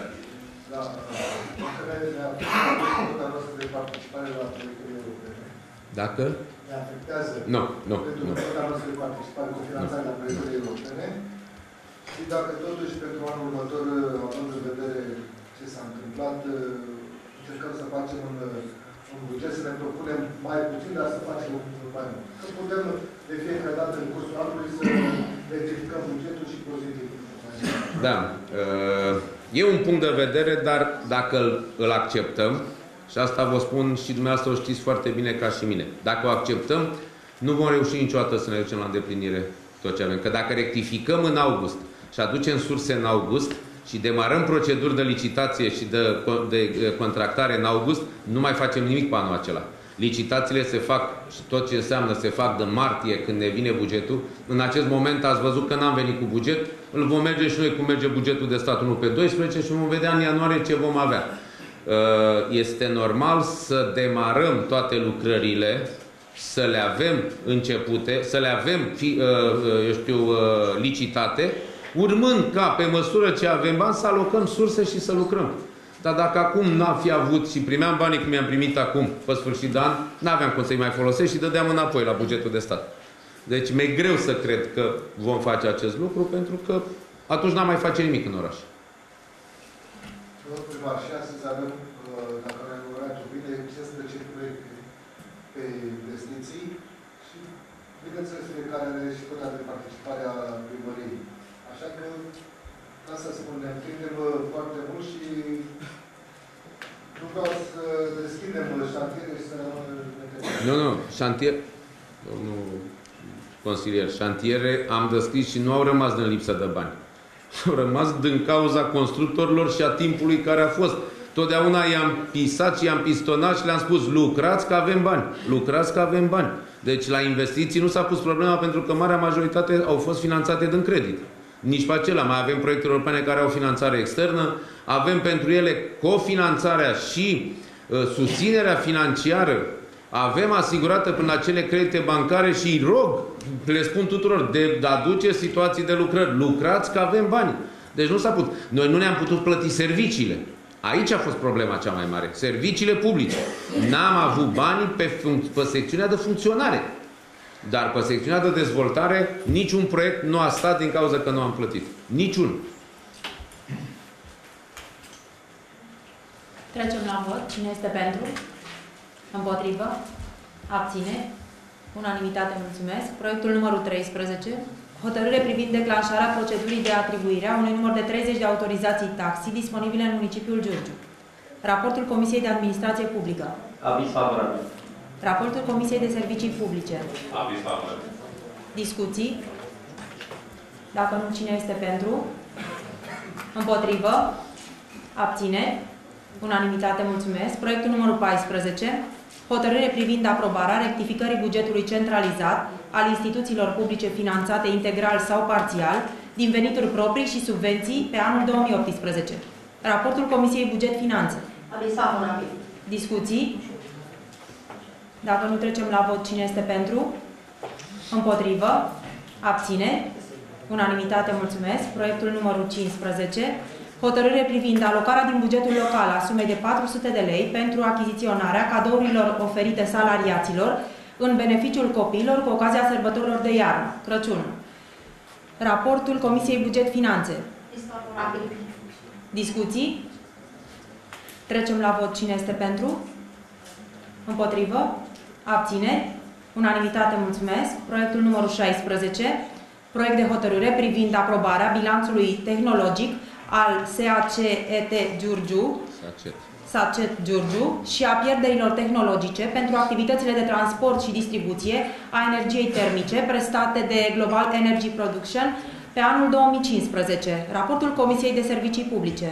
Dacă? Ne afectează. Nu. Pentru cota noastră de participare cu finanțarea la proiectele europene. Și dacă totuși pentru anul următor, având în vedere ce s-a întâmplat, încercăm să facem un buget, să ne propunem mai puțin, dar să facem mai mult. Că putem de fiecare dată în cursul anului să rectificăm bugetul și pozitiv. Da. E un punct de vedere, dar dacă îl acceptăm, și asta vă spun și dumneavoastră o știți foarte bine ca și mine, dacă o acceptăm, nu vom reuși niciodată să ne ducem la îndeplinire tot ce avem. Că dacă rectificăm în august și aducem surse în august și demarăm proceduri de licitație și de contractare în august, nu mai facem nimic pe anul acela. Licitațiile se fac și tot ce înseamnă se fac de martie, când ne vine bugetul. În acest moment ați văzut că n-am venit cu buget, îl vom merge și noi cum merge bugetul de stat 1 pe 12 și vom vedea în ianuarie ce vom avea. Este normal să demarăm toate lucrările, să le avem începute, să le avem, licitate, urmând ca, pe măsură ce avem bani, să alocăm surse și să lucrăm. Dar dacă acum n-am fi avut și primeam banii cum i-am primit acum, pe sfârșit de an, n-aveam cum să-i mai folosesc și dădeam înapoi la bugetul de stat. Deci mi-e greu să cred că vom face acest lucru, pentru că atunci n-am mai face nimic în oraș. Domnul primar, și astăzi avem, dacă ne-am numărat bine, 15 proiecte pe investiții și bineînțeles, care are și cota de participare a primăriei. Așa că, ca să spun, ne întindem foarte mult și nu vreau să deschidem șantiere și să rămână... Nu, șantier... Domnul consilier, șantiere am descris și nu au rămas din lipsa de bani. Au rămas din cauza constructorilor și a timpului care a fost. Totdeauna i-am pisat și i-am pistonat și le-am spus, lucrați că avem bani, lucrați că avem bani. Deci la investiții nu s-a pus problema pentru că marea majoritate au fost finanțate din credit. Nici pe acelea. Mai avem proiecte europene care au finanțare externă, avem pentru ele cofinanțarea și susținerea financiară. Avem asigurată prin acele credite bancare și îi rog, le spun tuturor, de a aduce situații de lucrări. Lucrați că avem bani. Deci nu s-a putut. Noi nu ne-am putut plăti serviciile. Aici a fost problema cea mai mare. Serviciile publice. N-am avut bani pe secțiunea de funcționare. Dar pe secțiunea de dezvoltare, niciun proiect nu a stat din cauza că nu am plătit. Niciun. Trecem la vot. Cine este pentru? Împotrivă? Abține? Unanimitate, mulțumesc. Proiectul numărul 13. Hotărâre privind declanșarea procedurii de atribuire a unui număr de 30 de autorizații taxi disponibile în municipiul Giurgiu. Raportul Comisiei de Administrație Publică. Aviz favorabil. Raportul Comisiei de Servicii Publice. Aviz favorabil. Discuții? Dacă nu, cine este pentru? Împotrivă? Abține? Unanimitate, mulțumesc. Proiectul numărul 14. Hotărâre privind aprobarea rectificării bugetului centralizat al instituțiilor publice finanțate integral sau parțial din venituri proprii și subvenții pe anul 2018. Raportul Comisiei Buget Finanțe. Aviz favorabil. Discuții? Dacă nu, trecem la vot. Cine este pentru? Împotrivă? Abține? Unanimitate, mulțumesc. Proiectul numărul 15. Hotărâre privind alocarea din bugetul local a sumei de 400 de lei pentru achiziționarea cadourilor oferite salariaților în beneficiul copiilor cu ocazia sărbătorilor de iarnă, Crăciun. Raportul Comisiei Buget Finanțe. Discuții? Trecem la vot. Cine este pentru? Împotrivă? Abține? Unanimitate, mulțumesc. Proiectul numărul 16. Proiect de hotărâre privind aprobarea bilanțului tehnologic al SACET Giurgiu, SACET Giurgiu și a pierderilor tehnologice pentru activitățile de transport și distribuție a energiei termice prestate de Global Energy Production pe anul 2015. Raportul Comisiei de Servicii Publice.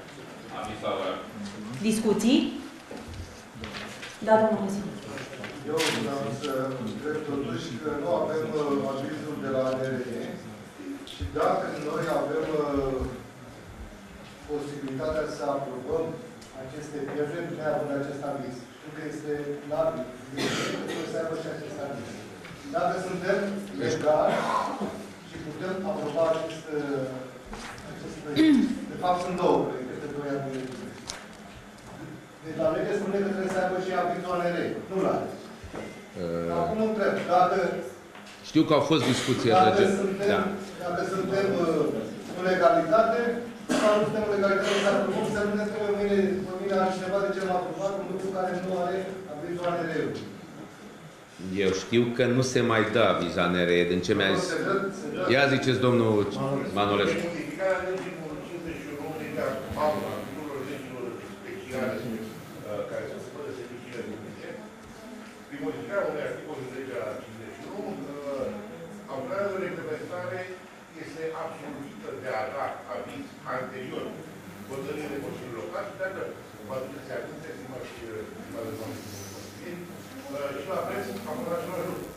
Discuții? Da, domnul Consiliu. Eu vreau să întreb totuși că nu avem avizul de la ANRE și dacă noi avem posibilitatea să aprobăm aceste pierderi neavând acest aviz. Știu că este labil, trebuie să aibă și acest aviz. Dacă suntem legali și putem aproba acest proiect. De fapt, sunt două proiecte, de doi avizi. Deci la lege spune că trebuie să aibă și avizul ANRE, nu la lege. Acum întreb, dacă... Știu că au fost discuții. Dacă suntem în legalitate, sau nu suntem în legalitate să aprobăm, să nu ne trebuie mâine altcineva de ce l-a aprobat, un lucru care nu are avizul ANRE-ului. Eu știu că nu se mai dă aviz ANRE, din ce mi-a zis. Ia ziceți, domnul Manolescu. Modificarea legii numărul 51 de articolul legilor speciale care se ocupă de serviciile publice. Prin modificarea unui articol din legea 51, autoarea de reglementare este absolută de a da aviz anterior hotărârii de Consiliul Local și dacă vă aduceți aminte, stimați consilieri, și la preț am făcut același lucru.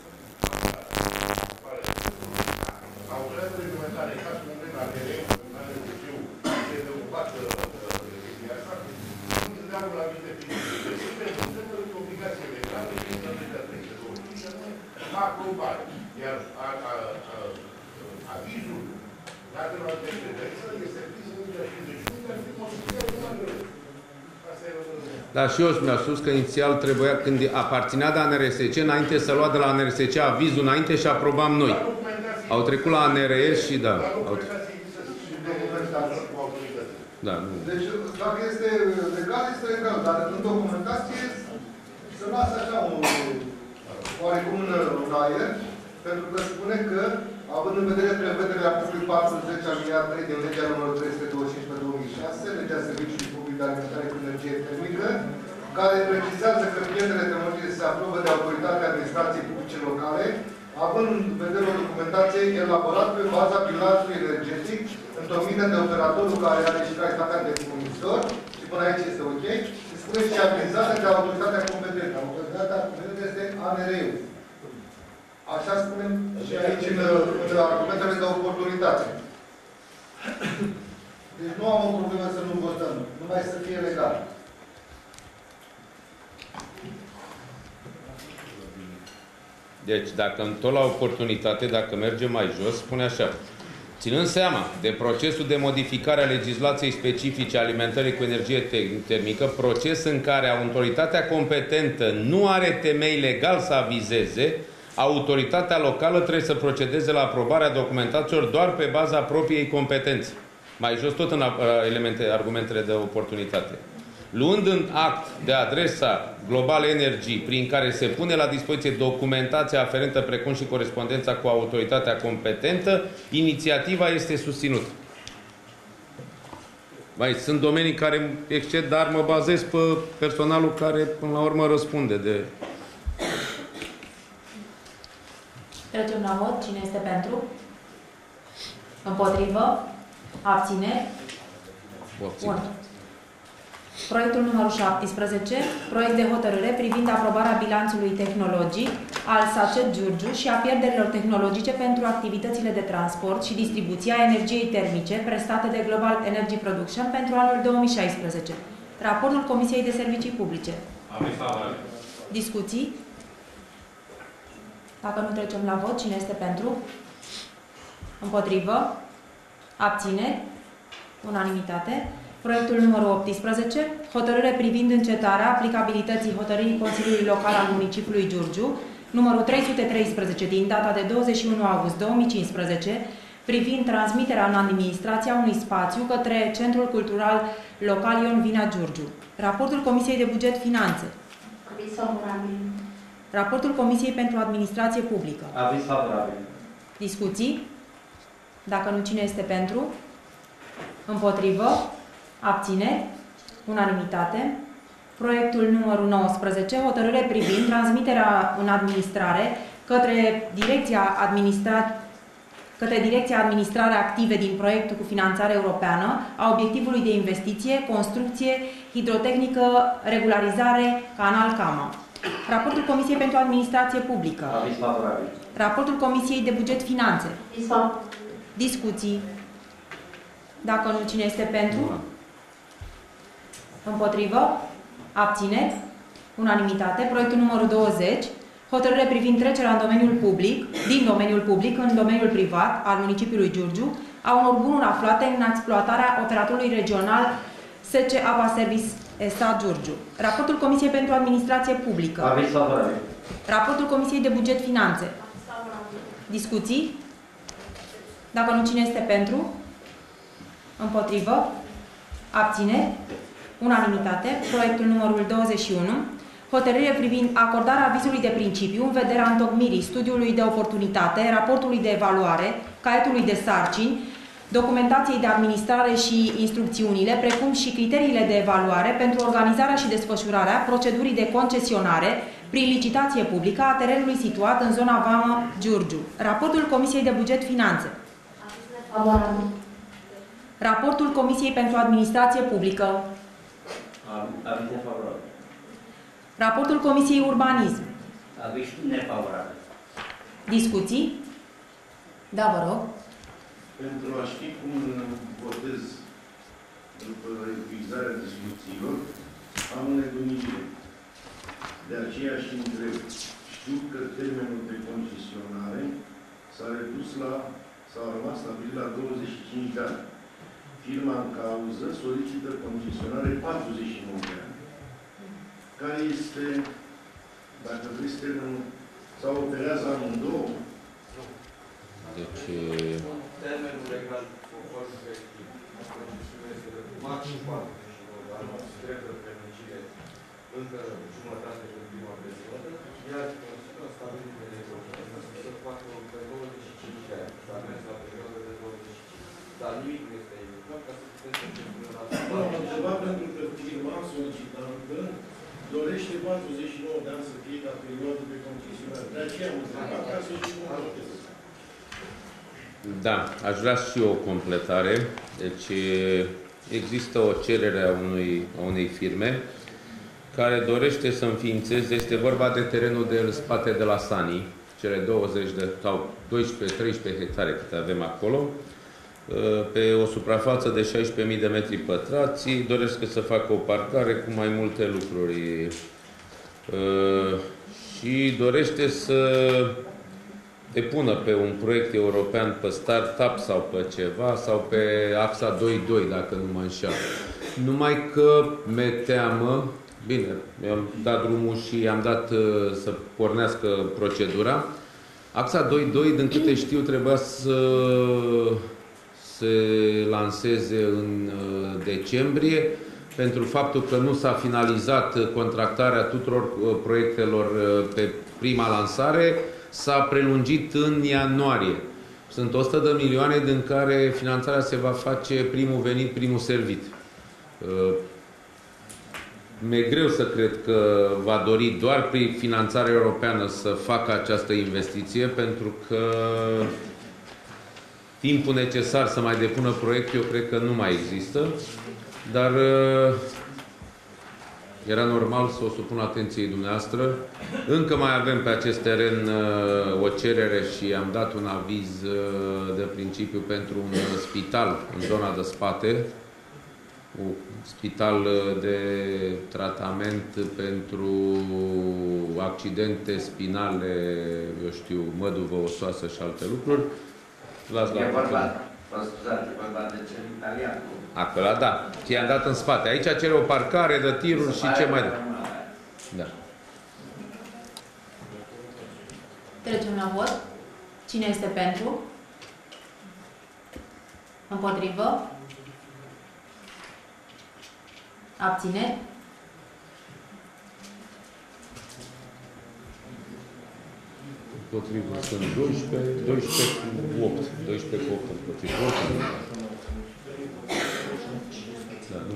Autoarea de reglementare, în cazul în care la teren, în ANRE-ul este ocupat de chestia asta, nu se dea un aviz definitiv. Pentru că este obligație legală și în legea 325 și anume aprobare. Iar avizul, dacă nu avem prezență, este scris în legea 51, dar fi modificat în ANRE. Asta e rămâne. Da, și eu mi-a spus că inițial trebuia, când aparținea de ANRSC, înainte să lua de la ANRSC avizul înainte și aprobam noi. Au trecut la ANRE și da. Da, nu. Deci, dacă este legal, este legal, dar în documentație se lasă așa oarecum în aer, pentru că spune că, având în vedere prevederea articolului 40 alineat 3 din legea numărul 325/2006, legea Serviciului Public de Alimentare cu Energie Termică, care precizează că pierderile tehnologice se aprobă de autoritatea administrației publice locale, având în vedere o documentație elaborată pe baza bilanțului energetic întocmită de operatorul care are și calitatea de furnizor, și până aici este ok, se spune și administrată de autoritatea competentă. Autoritatea competentă este ANR-ul. Așa spunem și aici în argumentele de oportunitate. Deci nu am o problemă să nu votăm, numai să fie legal. Deci, dacă tot la oportunitate, dacă mergem mai jos, spune așa: ținând seama de procesul de modificare a legislației specifice alimentării cu energie termică, proces în care autoritatea competentă nu are temei legal să avizeze, autoritatea locală trebuie să procedeze la aprobarea documentațiilor doar pe baza propriei competențe. Mai jos, tot în argumentele de oportunitate. Luând în act de adresa Global Energy, prin care se pune la dispoziție documentația aferentă precum și corespondența cu autoritatea competentă, inițiativa este susținută. Mai sunt domenii care exced, dar mă bazez pe personalul care până la urmă răspunde de... Trecem la vot. Cine este pentru? Împotrivă? Abțineri? Bun. Proiectul numărul 17, proiect de hotărâre privind aprobarea bilanțului tehnologic al SACET Giurgiu și a pierderilor tehnologice pentru activitățile de transport și distribuție a energiei termice prestate de Global Energy Production pentru anul 2016. Raportul Comisiei de Servicii Publice. Aviz favorabil. Discuții? Dacă nu trecem la vot, cine este pentru? Împotrivă? Abțineri? Unanimitate. Proiectul numărul 18, hotărâre privind încetarea aplicabilității hotărârii Consiliului Local al Municipiului Giurgiu, numărul 313 din data de 21 august 2015, privind transmiterea în administrația unui spațiu către Centrul Cultural Local Ion Vina Giurgiu. Raportul Comisiei de Buget Finanțe. Aviz favorabil. Raportul Comisiei pentru Administrație Publică. Aviz favorabil. Discuții? Dacă nu, cine este pentru? Împotrivă? Abțineri? Unanimitate. Proiectul numărul 19, hotărâre privind transmiterea în administrare către Direcția Administrare Active din proiectul cu finanțare europeană a obiectivului de investiție, construcție, hidrotehnică, regularizare, canal Cama. Raportul Comisiei pentru Administrație Publică. Aviz favorabil. Raportul Comisiei de Buget Finanțe. Discuții. Dacă nu, cine este pentru? Împotrivă? Abțineri? Unanimitate. Proiectul numărul 20. Hotărâre privind trecerea din domeniul public în domeniul privat al municipiului Giurgiu a unor bunuri aflate în exploatarea operatorului regional SC Apa Service S.A. Giurgiu. Raportul Comisiei pentru Administrație Publică. Aviz favorabil. Raportul Comisiei de Buget Finanțe. Discuții? Dacă nu, cine este pentru? Împotrivă? Abțineri? Unanimitate. Proiectul numărul 21. Hotărâre privind acordarea avizului de principiu în vederea întocmirii studiului de oportunitate, raportului de evaluare, caietului de sarcini, documentației de administrare și instrucțiunile, precum și criteriile de evaluare pentru organizarea și desfășurarea procedurii de concesionare prin licitație publică a terenului situat în zona Vamă Giurgiu. Raportul Comisiei de Buget Finanțe. Favorabil. Raportul Comisiei pentru Administrație Publică. Aviz nefavorabil. Raportul Comisiei Urbanism. Aviz nefavorabil. Discuții? Da, vă rog. Pentru a ști cum votez după epuizarea discuțiilor, am nedumerire. De aceea și întreb. Știu că termenul de concesionare s-a rămas stabilit la 25 de ani. Firma în cauză solicită concesionare 49 de ani. Care este, dacă vreți, termenul, sau operează amândouă? Deci... Termenul legal conform respectiv este maxim 49 de ani, nu trebuie prelungire încă jumătate de prima perioadă, iar Consiliul a stabilit de să facă pe 25 de ani, să mers la perioada de 25. Dar nimic nu este indicat ca să putem să începem la asta. Am întrebat pentru că firma solicitantă dorește 49 de ani să fie ca perioadă de concesionare. De aceea am întrebat ca să știu cum lucrează. Da, aș vrea și o completare. Deci există o cerere a unei firme care dorește să înființeze, este vorba de terenul de spate de la Sani, cele 20 sau 12-13 hectare cât avem acolo, pe o suprafață de 16.000 de metri pătrați, doresc să facă o parcare cu mai multe lucruri și dorește să depună pe un proiect european pe startup sau pe ceva, sau pe axa 2.2, dacă nu mă înșeală. Numai că mi-e teamă, bine, mi-am dat drumul și i-am dat să pornească procedura. Axa 2.2, din câte știu, trebuia să se lanseze în decembrie, pentru faptul că nu s-a finalizat contractarea tuturor proiectelor pe prima lansare, s-a prelungit în ianuarie. Sunt 100 de milioane din care finanțarea se va face primul venit, primul servit. Mi-e greu să cred că va dori doar prin finanțare europeană să facă această investiție, pentru că timpul necesar să mai depună proiectul, eu cred că nu mai există, dar era normal să o supun atenției dumneavoastră. Încă mai avem pe acest teren o cerere și am dat un aviz de principiu pentru un spital în zona de spate, un spital de tratament pentru accidente spinale, eu știu, măduvă osoasă și alte lucruri. E vorba de cel italian. Acolo, da. Și i-am dat în spate. Aici cere o parcare de tiruri și ce mai dă. Da. Trecem la vot. Cine este pentru? Împotrivă? Abține? Împotrivă sunt 12 cu 8. 12 cu 8 împotrivă. Da, nu.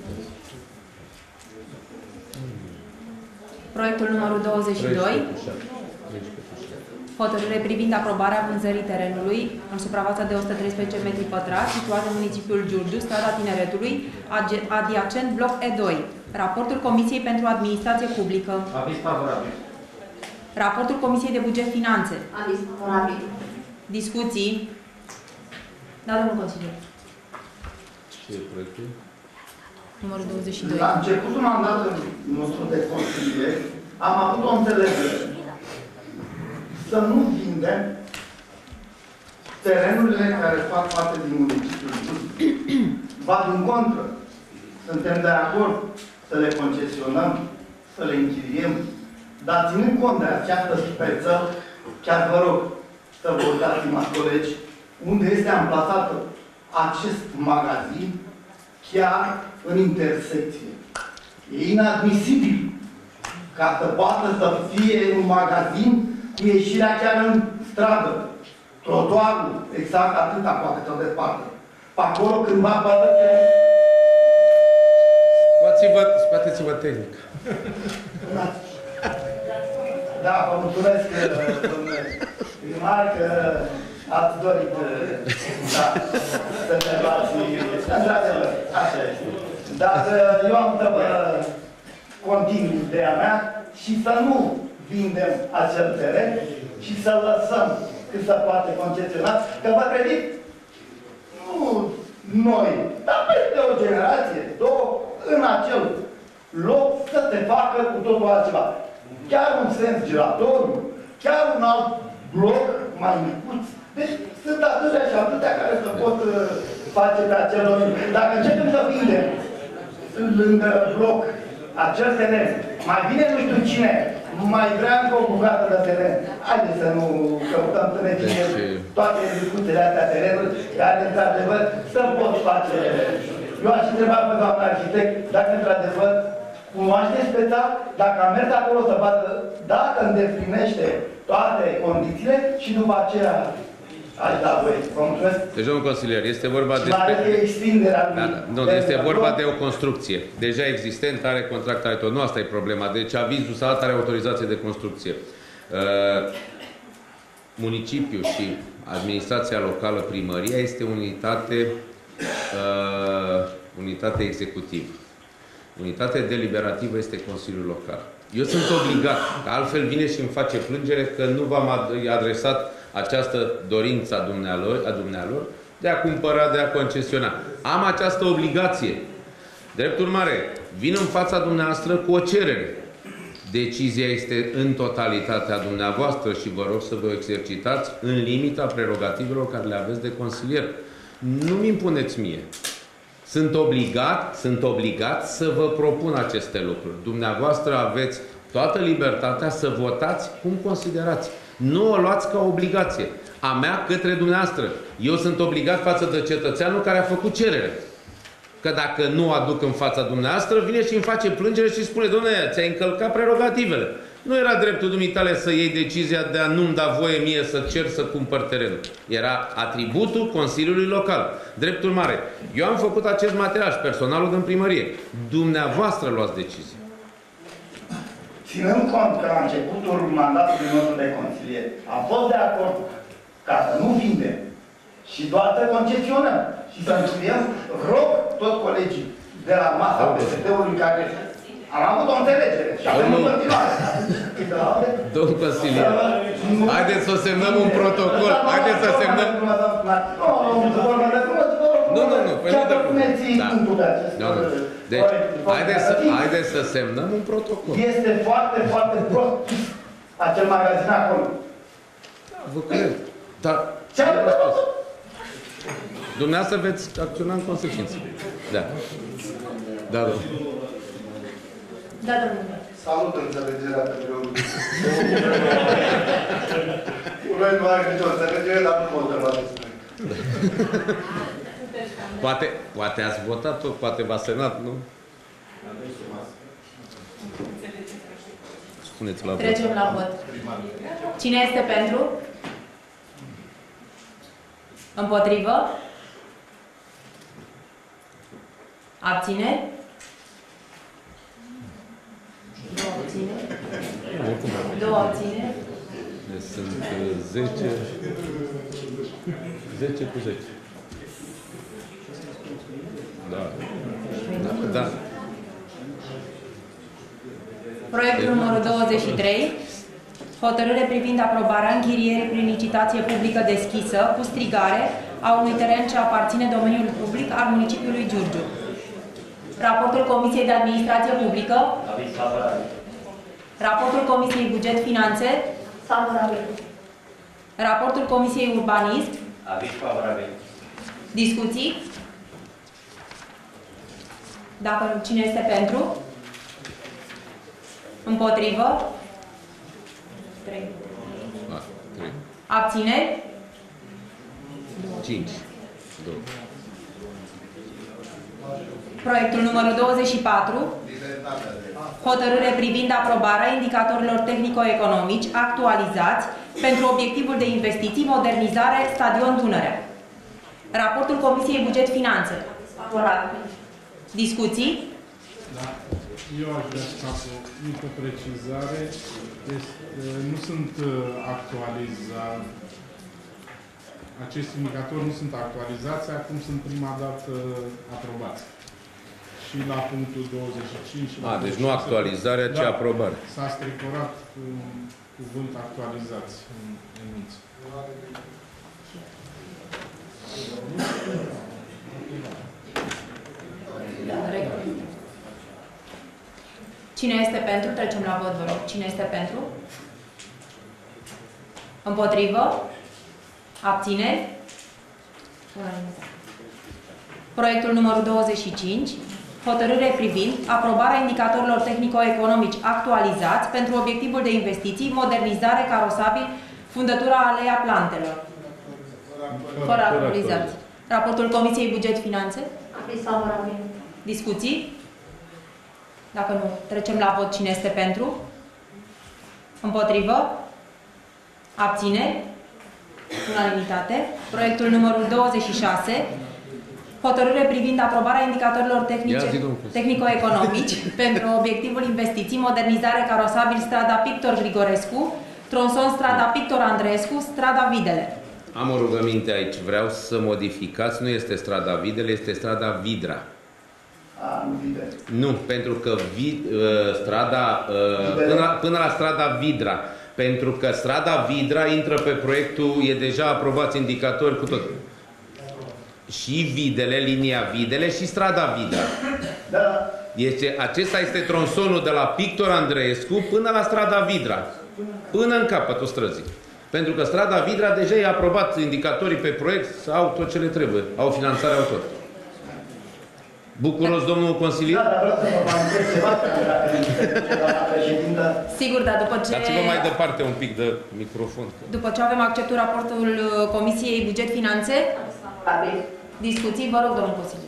Proiectul numărul 22. Hotărâre privind aprobarea vânzării terenului în suprafața de 113 metri pătrați, situat în municipiul Giurgiu, strada Tineretului, adiacent bloc E2. Raportul Comisiei pentru Administrație Publică. Aviz favorabil. Raportul Comisiei de Buget Finanțe. Aviz favorabil. Discuții. Da, domnul consilier. Ce e proiectul? Numărul 22. La începutul mandatului nostru de consilier am avut o înțelegere să nu vindem terenurile care fac parte din municipiul Giurgiu. Ba din contră, suntem de acord să le concesionăm, să le închiriem, dar ținând cont de această speță, chiar vă rog să vă uitați, stimați colegi, unde este amplasat acest magazin, chiar în intersecție. E inadmisibil ca să poată să fie un magazin cu ieșirea chiar în stradă. Trotuarul, exact atâta poate să-l desparte. Pe acolo cândva poate să... Scoateți-vă tehnic. Da, vă mulțumesc, domnule primar, că ați dorit da, să ne luați. Într-adevăr, așa este. Dar eu am să vă continui ideea mea și să nu vindem acel teren și să lăsăm cât se poate concesionat, că vă credit, nu noi, dar peste o generație, două, în acel loc să se facă cu totul altceva. Chiar un sens giratoriu, chiar un alt bloc mai micuț. Deci sunt atâtea și atâtea care se pot face pe acel loc. Dacă începem să vindem lângă bloc acel teren, mai bine nu știu cine, mai vrea încă o bucată de teren. Haideți să nu căutăm să ne ținem toate discuțiile astea terenuri, care într-adevăr să pot face. Eu aș întreba pe doamna arhitect dacă într-adevăr cunoaște speța, dacă a mers acolo să vadă dacă îndeplinește toate condițiile și după aceea aș da voi. Vă mulțumesc. Deci, domnul consilier, este vorba despre... Nu, este vorba de o construcție. Deja existent, are contract, are tot. Nu asta e problema. Deci avizul său are autorizație de construcție. Municipiul și administrația locală, primăria, este unitate executivă. Unitatea deliberativă este Consiliul Local. Eu sunt obligat, că altfel vine și îmi face plângere că nu v-am adresat această dorință a dumnealor de a cumpăra, de a concesiona. Am această obligație. Drept urmare, vin în fața dumneavoastră cu o cerere. Decizia este în totalitatea dumneavoastră și vă rog să vă exercitați în limita prerogativelor care le aveți de consilier. Nu-mi impuneți mie. Sunt obligat să vă propun aceste lucruri. Dumneavoastră aveți toată libertatea să votați cum considerați. Nu o luați ca obligație. A mea către dumneavoastră. Eu sunt obligat față de cetățeanul care a făcut cerere. Că dacă nu o aduc în fața dumneavoastră, vine și îmi face plângere și spune: dom'le, ți-ai încălcat prerogativele. Nu era dreptul dumitale să iei decizia de a nu-mi da voie mie să cer să cumpăr terenul. Era atributul Consiliului Local. Drept urmare, eu am făcut acest material și personalul din primărie. Dumneavoastră luați decizia. Ținând cont că la începutul mandatului nostru de consilier am fost de acord ca să nu vindem și doar să concesionăm și să încheiem, rog toți colegii de la masa PSD-ului care am avut o înțelegere și avem în continuare. Domnul consilier, haideți să semnăm un protocol. Haideți să semnăm... Nu, păi nu de Deci, haideți să semnăm un protocol. Este foarte, foarte prost acel magazin acolo. Vă cred. Dar... Dumneavoastră veți acționa în consecință. Da. Da, da. Da, domnule. Salut înțelegerea pe vreun. Noi nu are nicio înțelegere, dar nu mă întreba despre. Poate ați votat tot, poate v-a semnat, nu? Spuneți la vot. Trecem la vot. Cine este pentru? Împotrivă? Abțineri? 2 abțineri. 2 abțineri. Deci sunt 10 cu 10. Da. Proiectul numărul 23. Hotărâre privind aprobarea închirierii prin licitație publică deschisă cu strigare a unui teren ce aparține domeniului public al municipiului Giurgiu. Raportul Comisiei de Administrație Publică. Aviz favorabil. Raportul Comisiei Buget Finanțe. Favorabil. Raportul Comisiei Urbanism. Aviz favorabil. Discuții? Dacă cine este pentru? Împotrivă? 3. Abțineri? 5. 2. Proiectul numărul 24. Hotărâre privind aprobarea indicatorilor tehnico-economici actualizați pentru obiectivul de investiții, modernizare, Stadion Dunărea. Raportul Comisiei Buget Finanțe. Favorabil. Discuții? Da. Eu aș vrea să fac o mică precizare. Nu sunt actualizați. Acești indicatori nu sunt actualizați, acum sunt prima dată aprobați. Și la punctul 25... Deci nu actualizarea, ci aprobare. S-a strecurat cuvânt actualizați în enunț. Cine este pentru? Trecem la vot, vă rog. Cine este pentru? Împotrivă? Abțineri? Proiectul numărul 25. Hotărâre privind aprobarea indicatorilor tehnico-economici actualizați pentru obiectivul de investiții, modernizare, carosabil, fundătura Aleea Plantelor. Fără actualizații. Raportul Comisiei Buget Finanțe. Aviz favorabil. Discuții? Dacă nu, trecem la vot. Cine este pentru? Împotrivă? Abțineri? Unanimitate. Proiectul numărul 26. Hotărâre privind aprobarea indicatorilor tehnico-economici pentru obiectivul investiții, modernizare carosabil strada Pictor Grigorescu, tronson strada Pictor Andreescu, strada Videle. Am o rugăminte aici. Vreau să modificați. Nu este strada Videle, este strada Vidra. Nu Videle. Nu, pentru că strada până la strada Vidra. Pentru că strada Vidra intră pe proiectul, e deja aprobați indicatori cu tot. Și Videle, linia Videle și strada Vidra. Da. Acesta este tronsonul de la Pictor Andreescu până la strada Vidra. Până în capătul străzii. Pentru că strada Vidra deja e aprobat, indicatorii pe proiect au tot ce le trebuie. Au finanțare, au tot. Bucuros, domnul consilier? Da, dar vreau să vă mai întreb ceva, dacă doamna președintă... Sigur, dar după ce... Dați-vă mai departe un pic de microfon. După ce avem acceptul raportul Comisiei Buget Finanțe, discuții, vă rog, domnul consilier.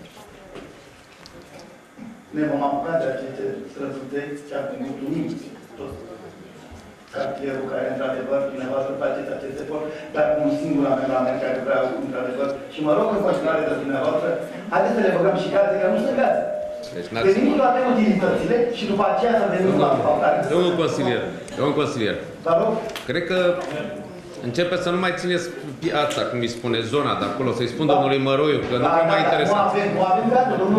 Ne vom apuca de aceste străzutăți și am mulțumit tot cartierul care, într-adevăr, dumneavoastră faceți acest efort, dar cu un singur amendament care vreau, într-adevăr, și mă rog în continuare de dumneavoastră, haideți să le băgăm și gaze, că nu sunt gaze. Deci, venim toate utilitățile și după aceea să venim la asfaltare. Domnul consilier, cred că începe să nu mai țineți piața, cum îi spune, zona de acolo, să-i spun domnului Măroiu, că nu mai interesant. Nu avem gaze, domnul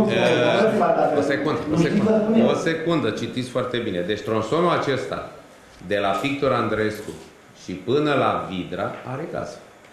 O secundă, citiți foarte bine. Deci tronsonul acesta, de la Pictor Andreescu și până la Vidra, are gaz.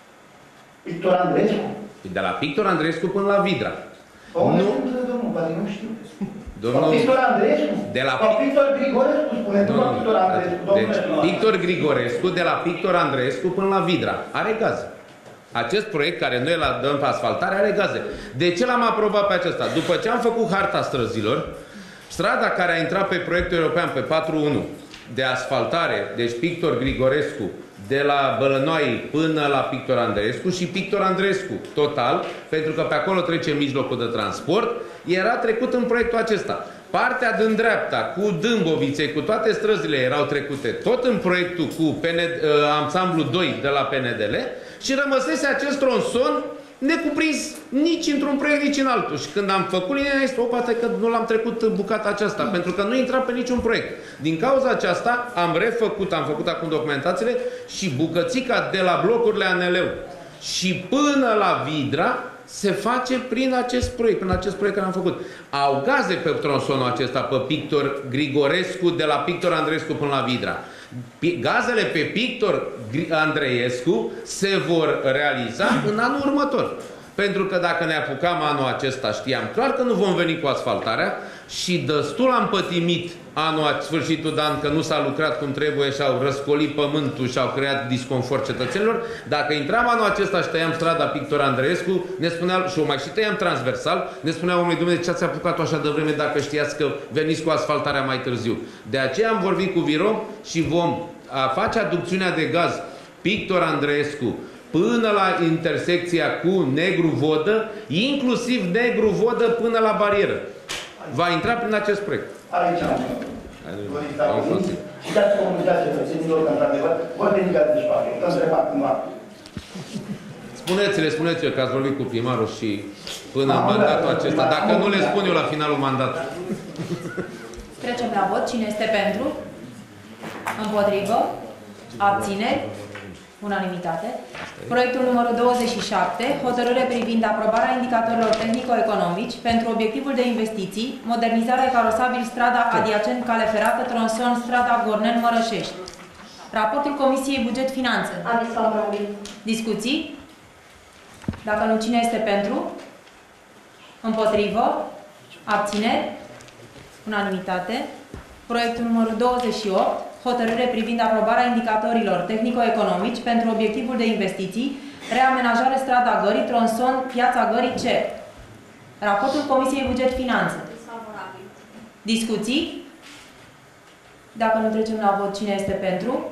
Pictor Andreescu? De la Pictor Andreescu până la Vidra. Nu, nu știu. Domnul Pictor Andreescu? De la Pictor Grigorescu, spune, nu Pictor Andreescu. Deci, Pictor Grigorescu, de la Pictor Andreescu până la Vidra, are gaze. Acest proiect care noi îl dăm pe asfaltare are gaze. De ce l-am aprobat pe acesta? După ce am făcut harta străzilor, strada care a intrat pe proiectul european pe 4.1 de asfaltare, deci Pictor Grigorescu, de la Bălănoai până la Pictor Andreescu și Pictor Andreescu, total, pentru că pe acolo trece mijlocul de transport, era trecut în proiectul acesta. Partea din dreapta, cu Dâmboviței, cu toate străzile erau trecute tot în proiectul cu ansamblu 2 de la PNDL și rămăsese acest tronson necuprins nici într-un proiect, nici în altul. Și când am făcut linia, este o parte că nu l-am trecut bucata aceasta, pentru că nu intra pe niciun proiect. Din cauza aceasta am refăcut, am făcut acum documentațiile și bucățica de la blocurile ANL-ul și până la Vidra se face prin acest proiect care am făcut. Au gaze pe tronsonul acesta, pe Pictor Grigorescu, de la Pictor Andreescu până la Vidra. Gazele pe Pictor Andreescu se vor realiza în anul următor. Pentru că dacă ne apucam anul acesta, știam clar că nu vom veni cu asfaltarea și destul am pătimit anul, sfârșitul de an, că nu s-a lucrat cum trebuie și au răscolit pământul și au creat disconfort cetățenilor. Dacă intram anul acesta și tăiam strada Pictor Andreescu, ne spunea, și o mai și tăiam transversal, ne spunea omului, Dumnezeu, ce ați apucat-o așa de vreme dacă știați că veniți cu asfaltarea mai târziu. De aceea am vorbit cu Virom și vom face aducțiunea de gaz Pictor Andreescu până la intersecția cu Negru Vodă, inclusiv Negru Vodă până la barieră. Va intra prin acest proiect. Aici am și dați comunitatea cetățenilor că, într-adevăr, vor veni ca să-și facă. Că întreba cândva. Spuneți-le că ați vorbit cu primarul și până în mandatul acesta. Dacă nu le spun eu la finalul mandatului. Trecem la vot. Cine este pentru? Împotrivă? Abțineri? Unanimitate. Proiectul numărul 27, hotărâre privind aprobarea indicatorilor tehnico-economici pentru obiectivul de investiții, modernizarea carosabil strada adiacent cale ferată, tronson strada Gornen-Mărășești. Raportul Comisiei Buget Finanțe. Aviz favorabil. Discuții? Dacă nu, cine este pentru? Împotrivă? Abțineri? Unanimitate. Proiectul numărul 28, hotărâre privind aprobarea indicatorilor tehnico-economici pentru obiectivul de investiții, reamenajare strada Gării, tronson, piața Gării, C. Raportul Comisiei Buget Finanțe. Discuții? Dacă nu trecem la vot, cine este pentru?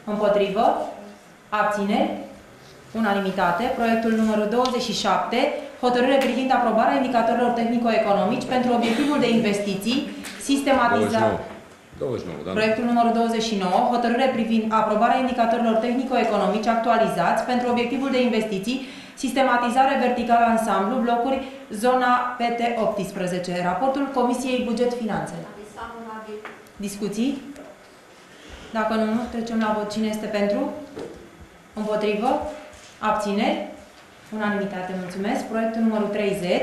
Împotrivă? Abțineri? Unanimitate. Proiectul numărul 27, hotărâre privind aprobarea indicatorilor tehnico-economici pentru obiectivul de investiții sistematizat. 29, da. Proiectul numărul 29, hotărâre privind aprobarea indicatorilor tehnico-economici actualizați pentru obiectivul de investiții, sistematizare verticală ansamblu, blocuri, zona PT18. Raportul Comisiei Buget Finanțe. Discuții? Dacă nu, trecem la vot. Cine este pentru? Împotrivă? Abțineri? Unanimitate, mulțumesc. Proiectul numărul 30.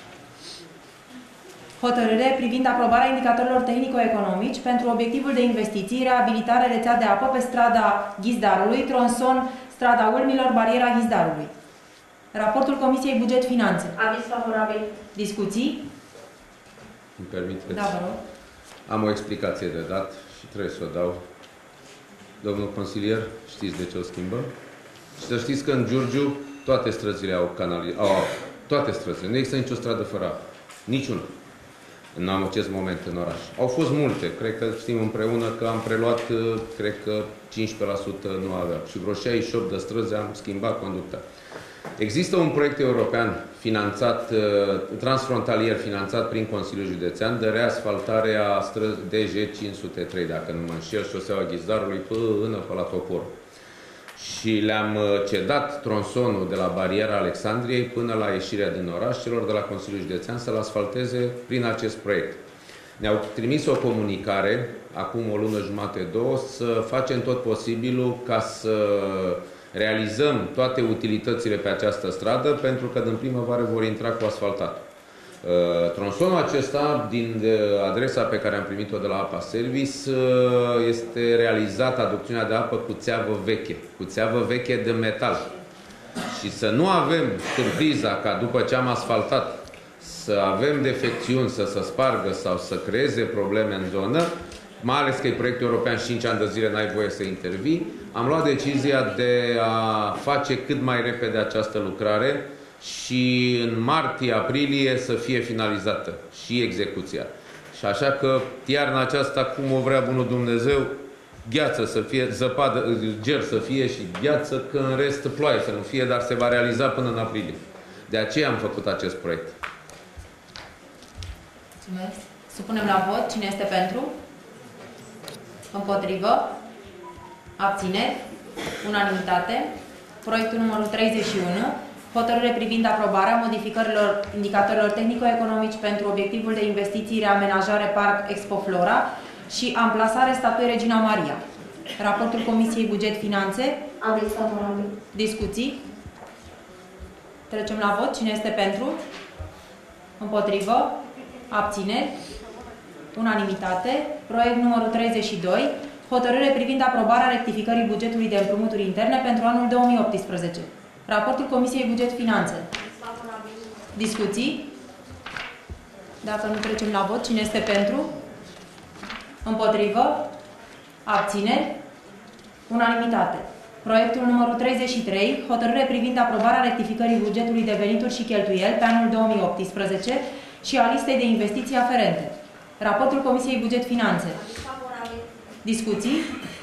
Hotărâre privind aprobarea indicatorilor tehnico-economici pentru obiectivul de investiții, reabilitare rețea de apă pe strada Ghizdarului, tronson strada Ulmilor, bariera Ghizdarului. Raportul Comisiei Buget Finanțe. Aviz favorabil. Discuții? Îmi permiteți? Da, vă rog. Am o explicație de dat și trebuie să o dau. Domnul consilier, știți de ce o schimbăm? Și să știți că în Giurgiu toate străzile au toate străzile. Nu există nicio stradă fără apă. Niciuna. În acest moment în oraș. Au fost multe. Cred că știm împreună că am preluat, cred că 15% nu avea. Și vreo 68 de străzi am schimbat conducta. Există un proiect european finanțat, transfrontalier, finanțat prin Consiliul Județean de reasfaltare a străzi DG 503, dacă nu mă înșel, șoseaua Ghizdarului până pe la Topor. Și le-am cedat tronsonul de la bariera Alexandriei până la ieșirea din oraș celor de la Consiliul Județean să-l asfalteze prin acest proiect. Ne-au trimis o comunicare, acum o lună jumate, două, să facem tot posibilul ca să realizăm toate utilitățile pe această stradă, pentru că din primăvară vor intra cu asfaltat. Tronsonul acesta, din adresa pe care am primit-o de la Apa Service, este realizat aducțiunea de apă cu țeavă veche, cu țeavă veche de metal. Și să nu avem surpriza ca după ce am asfaltat să avem defecțiuni, să se spargă sau să creeze probleme în zonă, mai ales că e proiectul european și 5 ani de zile n-ai voie să intervii, am luat decizia de a face cât mai repede această lucrare și în martie-aprilie să fie finalizată și execuția. Și așa că iarna aceasta, cum o vrea bunul Dumnezeu, gheață să fie, zăpadă, ger să fie și gheață, că în rest ploaie să nu fie, dar se va realiza până în aprilie. De aceea am făcut acest proiect. Mulțumesc. Supunem la vot. Cine este pentru? Împotrivă? Abțineri? Unanimitate. Proiectul numărul 31. Hotărâre privind aprobarea modificărilor indicatorilor tehnico-economici pentru obiectivul de investiții, reamenajare Parc Expo Flora și amplasare statuii Regina Maria. Raportul Comisiei Buget Finanțe. Aviz favorabil. Discuții. Trecem la vot. Cine este pentru? Împotrivă? Abțineri? Unanimitate. Proiect numărul 32. Hotărâre privind aprobarea rectificării bugetului de împrumuturi interne pentru anul 2018. Raportul Comisiei Buget Finanțe. Discuții? Dacă nu trecem la vot, cine este pentru? Împotrivă? Abțineri? Unanimitate. Proiectul numărul 33, hotărâre privind aprobarea rectificării bugetului de venituri și cheltuieli pe anul 2018 și a listei de investiții aferente. Raportul Comisiei Buget Finanțe. Discuții?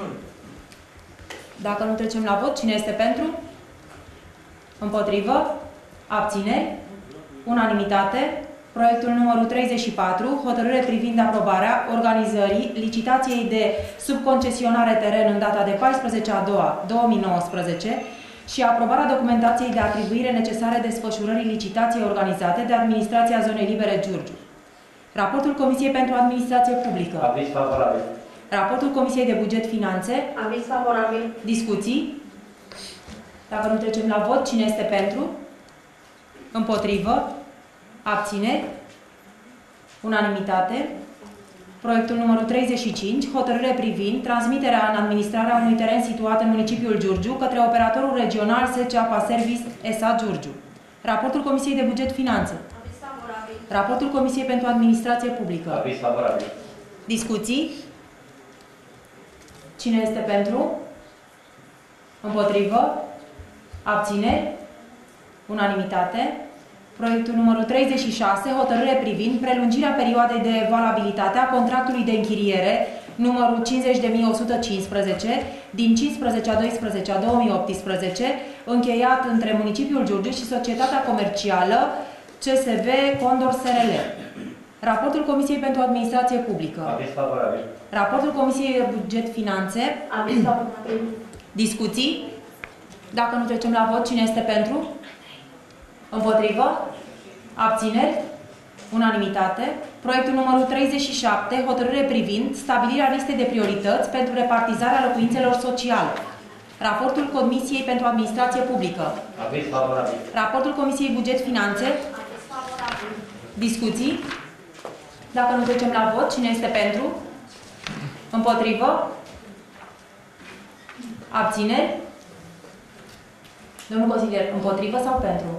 Dacă nu trecem la vot, cine este pentru? Împotrivă? Abțineri? Unanimitate. Proiectul numărul 34, hotărâre privind aprobarea organizării licitației de subconcesionare teren în data de 14/2/2019 și aprobarea documentației de atribuire necesare desfășurării licitației organizate de Administrația Zonei Libere Giurgiu. Raportul Comisiei pentru Administrație Publică. Aviz favorabil. Raportul Comisiei de Buget Finanțe. Aviz favorabil. Discuții. Dacă nu trecem la vot, cine este pentru? Împotrivă? Abțineri? Unanimitate. Proiectul numărul 35, hotărâre privind transmiterea în administrarea unui teren situat în municipiul Giurgiu către operatorul regional SC Apa Service S.A. Giurgiu. Raportul Comisiei de Buget Finanțe. Raportul Comisiei pentru Administrație Publică. Aviz favorabil. Discuții. Cine este pentru? Împotrivă? Abțineri? Unanimitate. Proiectul numărul 36, hotărâre privind prelungirea perioadei de valabilitate a contractului de închiriere numărul 50.115 din 15/12/2018 încheiat între municipiul Giurgiu și Societatea Comercială CSV Condor SRL. Raportul Comisiei pentru Administrație Publică. Aviz favorabil. Raportul Comisiei Buget Finanțe. Aviz favorabil. Discuții? Dacă nu trecem la vot, cine este pentru? Împotrivă? Abțineri? Unanimitate. Proiectul numărul 37, hotărâre privind stabilirea listei de priorități pentru repartizarea locuințelor sociale. Raportul Comisiei pentru Administrație Publică. Aviz favorabil. Raportul Comisiei Buget Finanțe. Aviz favorabil. Discuții? Dacă nu trecem la vot, cine este pentru? Împotrivă? Abțineri? Domnul consilier, împotrivă sau pentru?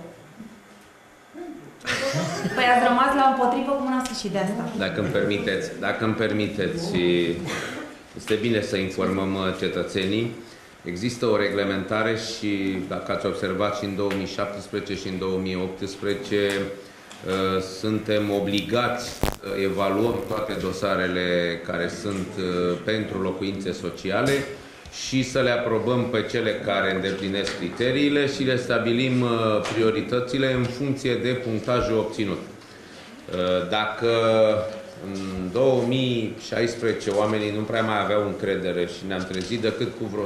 Păi ați rămas la împotrivă cu mâna sus și de asta. Dacă îmi permiteți, este bine să informăm cetățenii. Există o reglementare și, dacă ați observat, și în 2017 și în 2018 suntem obligați să evaluăm toate dosarele care sunt pentru locuințe sociale și să le aprobăm pe cele care îndeplinesc criteriile și le stabilim prioritățile în funcție de punctajul obținut. Dacă în 2016 oamenii nu prea mai aveau încredere și ne-am trezit decât cu vreo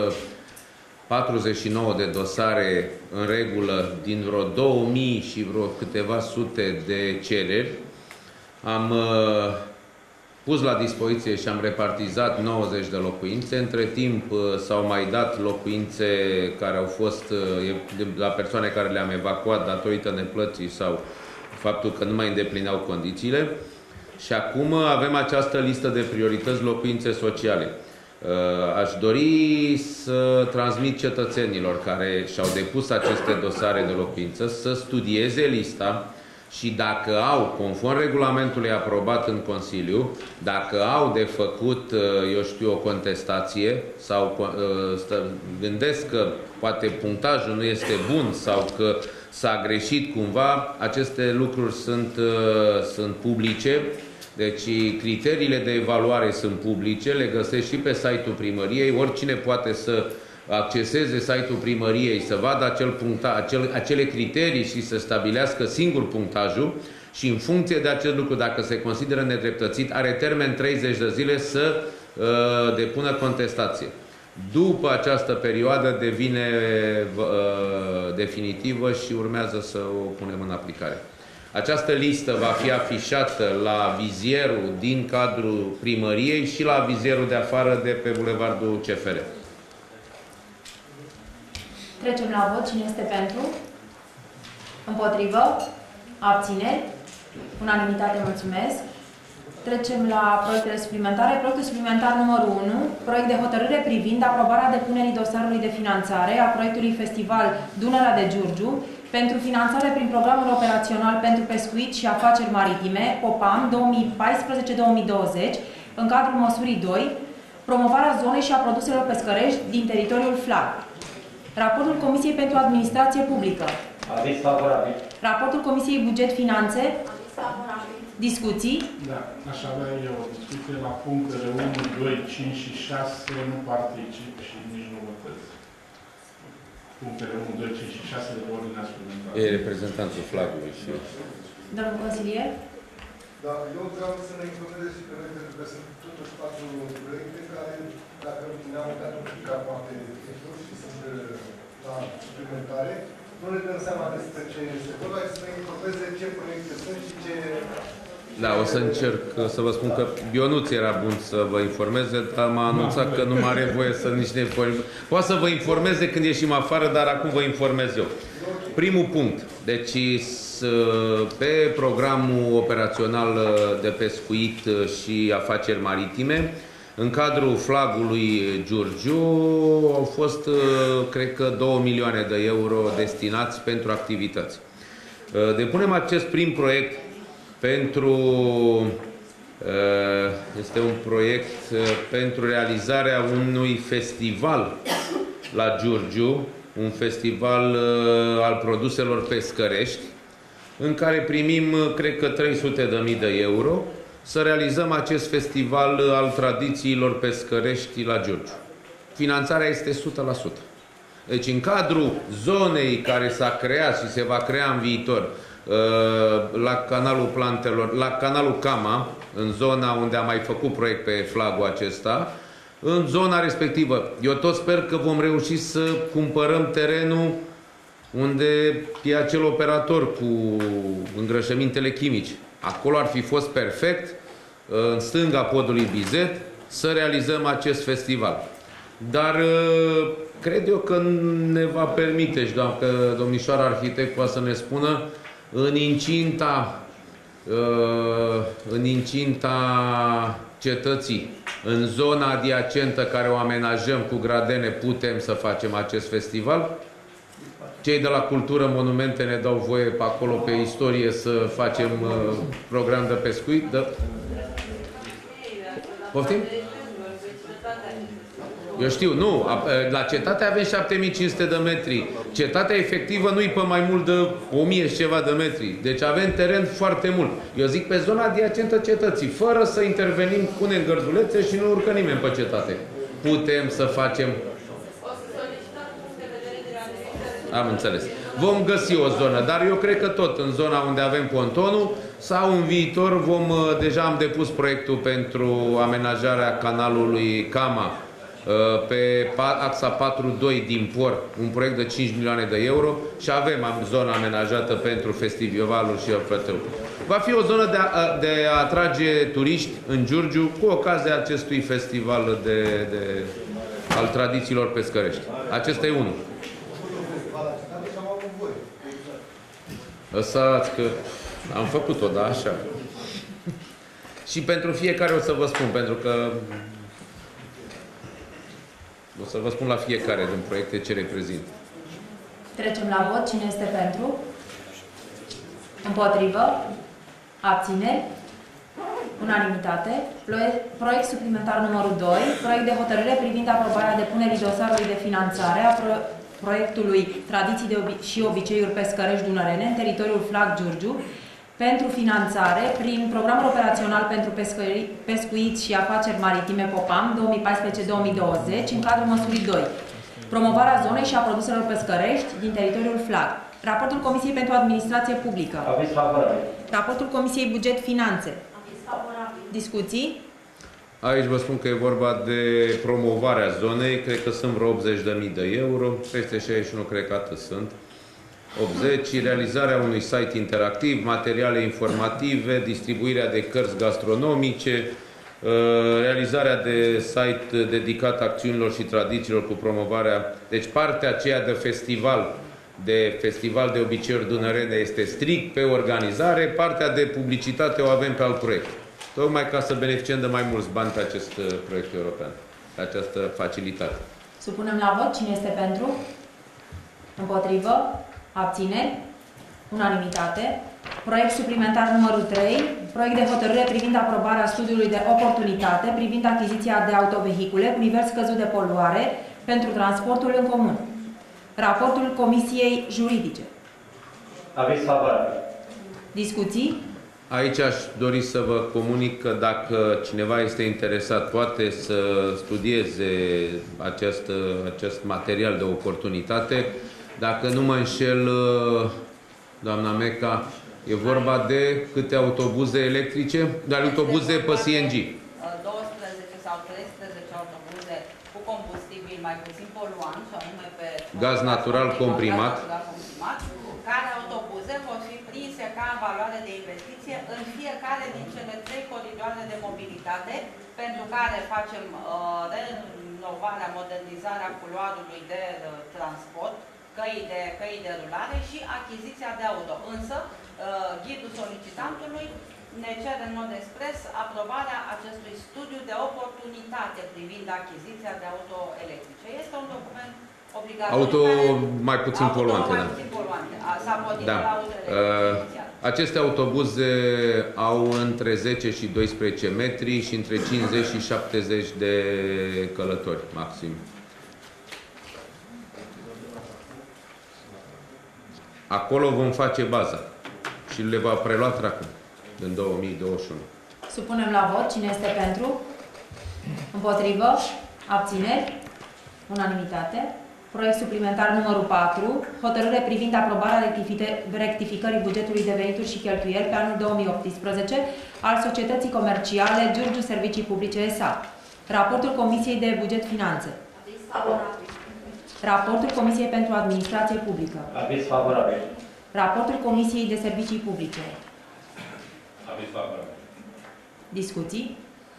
149 de dosare în regulă din vreo 2000 și vreo câteva sute de cereri, am pus la dispoziție și am repartizat 90 de locuințe. Între timp s-au mai dat locuințe care au fost la persoane care le-am evacuat datorită neplății sau faptul că nu mai îndeplineau condițiile. Și acum avem această listă de priorități locuințe sociale. Aș dori să transmit cetățenilor care și-au depus aceste dosare de locuință să studieze lista și dacă au, conform regulamentului aprobat în Consiliu, dacă au de făcut, eu știu, o contestație sau gândesc că poate punctajul nu este bun sau că s-a greșit cumva, aceste lucruri sunt publice. Deci criteriile de evaluare sunt publice, le găsești și pe site-ul primăriei, oricine poate să acceseze site-ul primăriei, să vadă acele criterii și să stabilească singur punctajul și în funcție de acest lucru, dacă se consideră nedreptățit, are termen 30 de zile să depună contestație. După această perioadă devine definitivă și urmează să o punem în aplicare. Această listă va fi afișată la vizierul din cadrul primăriei și la vizierul de afară de pe Bulevardul CFR. Trecem la vot. Cine este pentru? Împotrivă? Abțineri? Unanimitate, mulțumesc. Trecem la proiectele suplimentare. Proiectul suplimentar numărul 1, proiect de hotărâre privind aprobarea depunerii dosarului de finanțare a proiectului Festival Dunărea de Giurgiu pentru finanțare prin programul operațional pentru pescuit și afaceri maritime, POPAM 2014-2020, în cadrul măsurii 2, promovarea zonei și a produselor pescărești din teritoriul FLAG. Raportul Comisiei pentru Administrație Publică. Aviz favorabil. Raportul Comisiei Buget Finanțe. Aviz favorabil. Discuții. Da, aș avea eu o discuție la punctele 1, 2, 5 și 6, nu particip și nici nu votez. Punctele 1, 2, 5 și 6 de pe ordinea suplimentară. E reprezentantul FLAG-ului și... Domnul consilier? Da, eu vreau să ne informez și pe noi, pentru că sunt totuși 4 proiecte care, dacă ne-am uitat un pic poate și sunt la suplimentare, nu ne dăm seama despre ce este vorba și să ne informeze ce proiecte sunt și ce... Da, o să încerc să vă spun că Ionuț era bun să vă informeze, dar m-a anunțat că nu mai are voie să nici ne informeze. Poate să vă informeze când ieșim afară, dar acum vă informez eu. Primul punct. Deci, pe programul operațional de pescuit și afaceri maritime, în cadrul FLAG-ului Giurgiu au fost, cred că, 2 milioane de euro destinați pentru activități. Depunem acest prim proiect pentru... Este un proiect pentru realizarea unui festival la Giurgiu, un festival al produselor pescărești, în care primim, cred că, 300.000 de euro, să realizăm acest festival al tradițiilor pescărești la Giurgiu. Finanțarea este 100%. Deci în cadrul zonei care s-a creat și se va crea în viitor la canalul Plantelor, la canalul Cama, în zona unde am mai făcut proiect pe flagul acesta, în zona respectivă. Eu tot sper că vom reuși să cumpărăm terenul unde e acel operator cu îngrășămintele chimici. Acolo ar fi fost perfect, în stânga podului Bizet, să realizăm acest festival. Dar cred eu că ne va permite, și că domnișoara arhitect poate să ne spună, în incinta cetății, în zona adiacentă care o amenajăm cu gradene, putem să facem acest festival. Cei de la Cultură Monumente ne dau voie pe acolo, pe istorie, să facem program de pescuit. Poftim? Eu știu, nu. La cetate avem 7500 de metri. Cetatea efectivă nu-i pe mai mult de 1000 și ceva de metri. Deci avem teren foarte mult. Eu zic pe zona adiacentă cetății, fără să intervenim, punem gărdulețe și nu urcă nimeni pe cetate. Putem să facem... Am înțeles. Vom găsi o zonă, dar eu cred că tot în zona unde avem pontonul sau în viitor deja am depus proiectul pentru amenajarea canalului Cama pe axa 4.2 din port, un proiect de 5 milioane de euro și avem zona amenajată pentru festivalul și ofertelul. Va fi o zonă de a atrage turiști în Giurgiu cu ocazia acestui festival al tradițiilor pescărești. Acesta e unul. Lăsați că am făcut-o, da, așa. Și pentru fiecare o să vă spun, pentru că o să vă spun la fiecare din proiecte ce reprezint. Trecem la vot. Cine este pentru? Împotrivă? Abțineri? Unanimitate. Proiect suplimentar numărul 2. Proiect de hotărâre privind aprobarea depunerii dosarului de finanțare a proiectului Tradiții și obiceiuri pescărești dunărene în teritoriul Flag Giurgiu pentru finanțare prin Programul Operațional pentru Pescuit și Afaceri Maritime POPAM 2014-2020 în cadrul măsurii 2. Promovarea zonei și a produselor pescărești din teritoriul Flag. Raportul Comisiei pentru Administrație Publică. Aviz favorabil. Raportul Comisiei Buget Finanțe. Aviz favorabil. Discuții? Aici vă spun că e vorba de promovarea zonei, cred că sunt vreo 80.000 de euro, peste 61 cred că atât sunt. 80, realizarea unui site interactiv, materiale informative, distribuirea de cărți gastronomice, realizarea de site dedicat acțiunilor și tradițiilor cu promovarea. Deci partea aceea de festival de obiceiuri dunărene este strict pe organizare, partea de publicitate o avem pe alt proiect. Tocmai ca să beneficiem de mai mulți bani pe acest proiect european, pe această facilitate. Supunem la vot. Cine este pentru? Împotrivă? Abțineri? Unanimitate. Proiect suplimentar numărul 3. Proiect de hotărâre privind aprobarea studiului de oportunitate privind achiziția de autovehicule cu nivel scăzut de poluare pentru transportul în comun. Raportul Comisiei Juridice. Aviz favorabil. Discuții? Aici aș dori să vă comunic că dacă cineva este interesat, poate să studieze acest material de oportunitate. Dacă nu mă înșel, doamna Meca, e vorba de câte autobuze electrice? De autobuze pe CNG. 12 sau 13 autobuze cu combustibil mai puțin poluant, și anume pe gaz natural comprimat. Care autobuze vor fi prinse ca în valoare de investiție în fiecare din cele 3 coridoare de mobilitate pentru care facem renovarea, modernizarea culoarului de transport, căi de rulare și achiziția de auto. Însă, ghidul solicitantului ne cere în mod expres aprobarea acestui studiu de oportunitate privind achiziția de auto electrice. Este un document obligatoriu. Auto mai puțin poluante, da. Da. Aceste autobuze au între 10 și 12 metri și între 50 și 70 de călători, maxim. Acolo vom face baza și le va prelua tracul în 2021. Supunem la vot. Cine este pentru? Împotrivă? Abțineri? Unanimitate. Proiect suplimentar numărul 4, hotărâre privind aprobarea rectificării bugetului de venituri și cheltuieli pe anul 2018 al Societății Comerciale Giurgiu Servicii Publice S.A. Raportul Comisiei de Buget Finanțe. Raportul Comisiei pentru Administrație Publică. Aviz favorabil. Raportul Comisiei de Servicii Publice. Aviz favorabil. Discuții?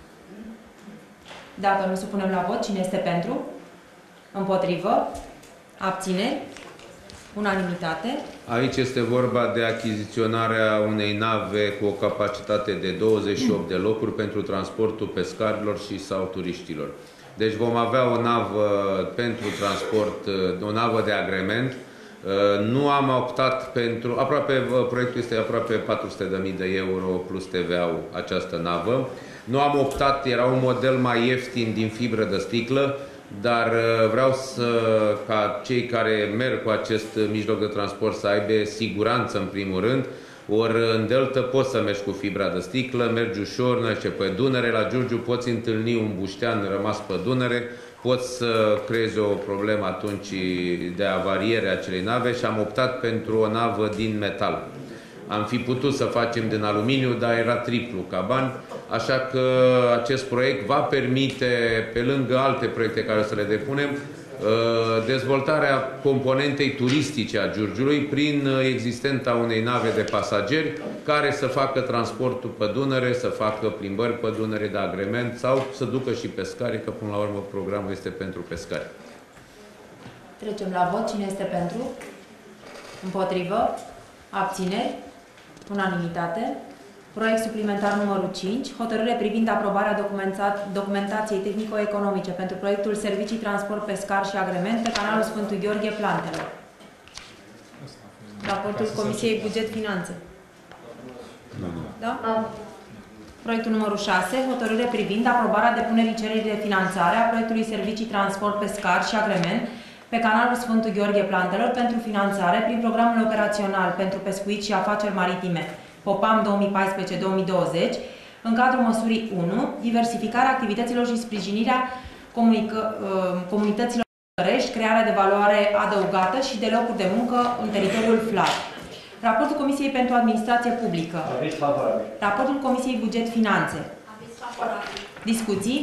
Dacă nu supunem la vot, cine este pentru? Împotrivă? Abțineri? Unanimitate? Aici este vorba de achiziționarea unei nave cu o capacitate de 28 de locuri pentru transportul pescarilor și sau turiștilor. Deci vom avea o navă pentru transport, o navă de agrement. Nu am optat pentru, proiectul este aproape 400.000 de euro plus TVA-ul această navă. Nu am optat, era un model mai ieftin din fibră de sticlă, dar vreau ca cei care merg cu acest mijloc de transport să aibă siguranță în primul rând. Ori în Delta poți să mergi cu fibra de sticlă, mergi ușor, mergi pe Dunăre, la Giurgiu poți întâlni un buștean rămas pe Dunăre, poți să creezi o problemă atunci de avariere a acelei nave și am optat pentru o navă din metal. Am fi putut să facem din aluminiu, dar era triplu ca bani, așa că acest proiect va permite, pe lângă alte proiecte care o să le depunem, dezvoltarea componentei turistice a Giurgiului prin existența unei nave de pasageri care să facă transportul pe Dunăre, să facă plimbări pe Dunăre de agrement sau să ducă și pescari, că până la urmă programul este pentru pescari. Trecem la vot. Cine este pentru? Împotrivă? Abțineri? Unanimitate. Proiect suplimentar numărul 5, hotărâre privind aprobarea documentației tehnico-economice pentru proiectul Servicii Transport Pescar și Agrement pe canalul Sfântul Gheorghe Plantelor. Raportul Comisiei Buget Finanțe. Da? Proiectul numărul 6, hotărâre privind aprobarea depunerii cererii de finanțare a proiectului Servicii Transport Pescar și Agrement pe canalul Sfântul Gheorghe Plantelor pentru finanțare prin programul operațional pentru pescuit și afaceri maritime POPAM 2014-2020, în cadrul măsurii 1, diversificarea activităților și sprijinirea comunităților pescărești, crearea de valoare adăugată și de locuri de muncă în teritoriul FLAG. Raportul Comisiei pentru Administrație Publică. Aviz favorabil. Raportul Comisiei Buget Finanțe. Aviz favorabil. Discuții?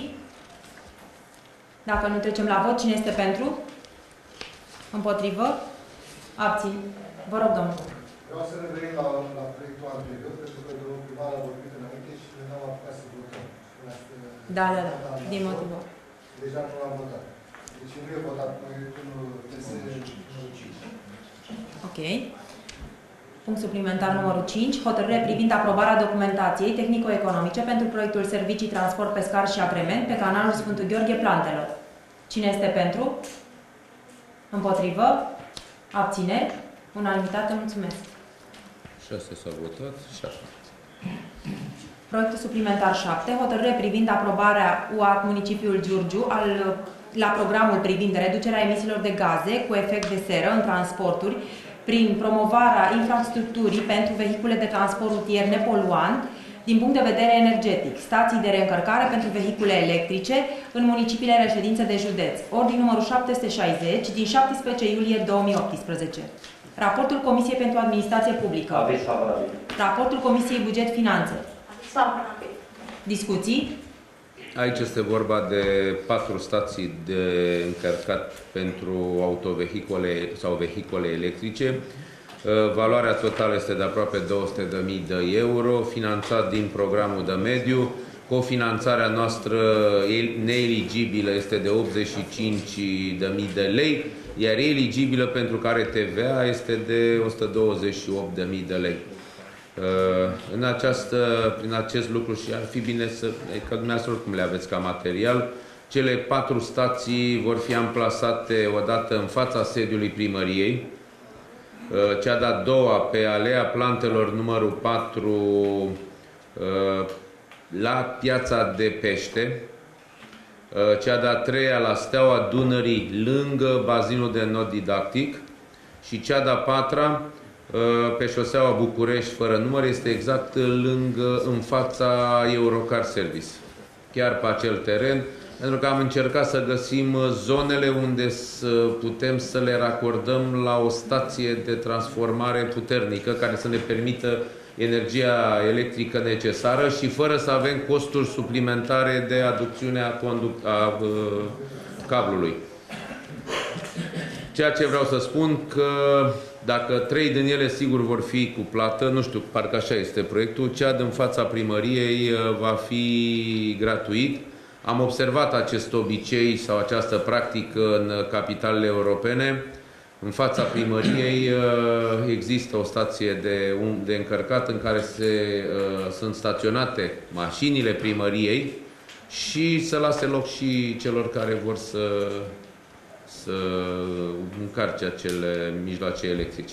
Dacă nu trecem la vot, cine este pentru? Împotrivă? Abțin. Vă rog, domnul. Vreau să revenim la proiectul anterior, pentru că domnul primar a vorbit înainte și nu am apucat să votăm. Da, din motivul. Deja nu l-am votat. Deci nu e votat proiectul numărul 5. Ok. Punct suplimentar numărul 5, hotărâre privind aprobarea documentației tehnico-economice pentru proiectul Servicii Transport Pescar și Agrement pe canalul Sfântul Gheorghe Plantelor. Cine este pentru? Împotrivă? Abțineri? Unanimitate, mulțumesc. 6 s-a votat, 7. Proiectul suplimentar 7, hotărâre privind aprobarea UAT municipiul Giurgiu la programul privind reducerea emisiilor de gaze cu efect de seră în transporturi prin promovarea infrastructurii pentru vehicule de transport rutier nepoluant din punct de vedere energetic, stații de reîncărcare pentru vehicule electrice în municipiile reședințe de județ, ordin numărul 760 din 17 iulie 2018. Raportul Comisiei pentru Administrație Publică. Aviz favorabil. Raportul Comisiei Buget Finanțe. Aviz favorabil. Discuții? Aici este vorba de 4 stații de încărcat pentru autovehicole sau vehicole electrice. Valoarea totală este de aproape 200.000 de euro, finanțat din programul de mediu. Cofinanțarea noastră neeligibilă este de 85.000 de lei, iar eligibilă pentru care TVA este de 128.000 de lei. Prin acest lucru și ar fi bine că dumneavoastră oricum le aveți ca material, cele 4 stații vor fi amplasate odată în fața sediului primăriei, cea de-a doua pe Alea Plantelor numărul 4 la Piața de Pește, cea de-a treia la Steaua Dunării lângă bazinul de not didactic și cea de-a patra pe șoseaua București fără număr, este exact în fața Eurocar Service. Chiar pe acel teren Pentru că am încercat să găsim zonele unde putem să le racordăm la o stație de transformare puternică care să ne permită energia electrică necesară și fără să avem costuri suplimentare de aducțiune a cablului. Ceea ce vreau să spun că dacă 3 din ele sigur vor fi cu plată, nu știu, parcă așa este proiectul, cea din fața primăriei va fi gratuit. Am observat acest obicei sau această practică în capitalele europene. În fața primăriei există o stație de încărcat în care sunt staționate mașinile primăriei și să lase loc și celor care vor să încarce acele mijloace electrice.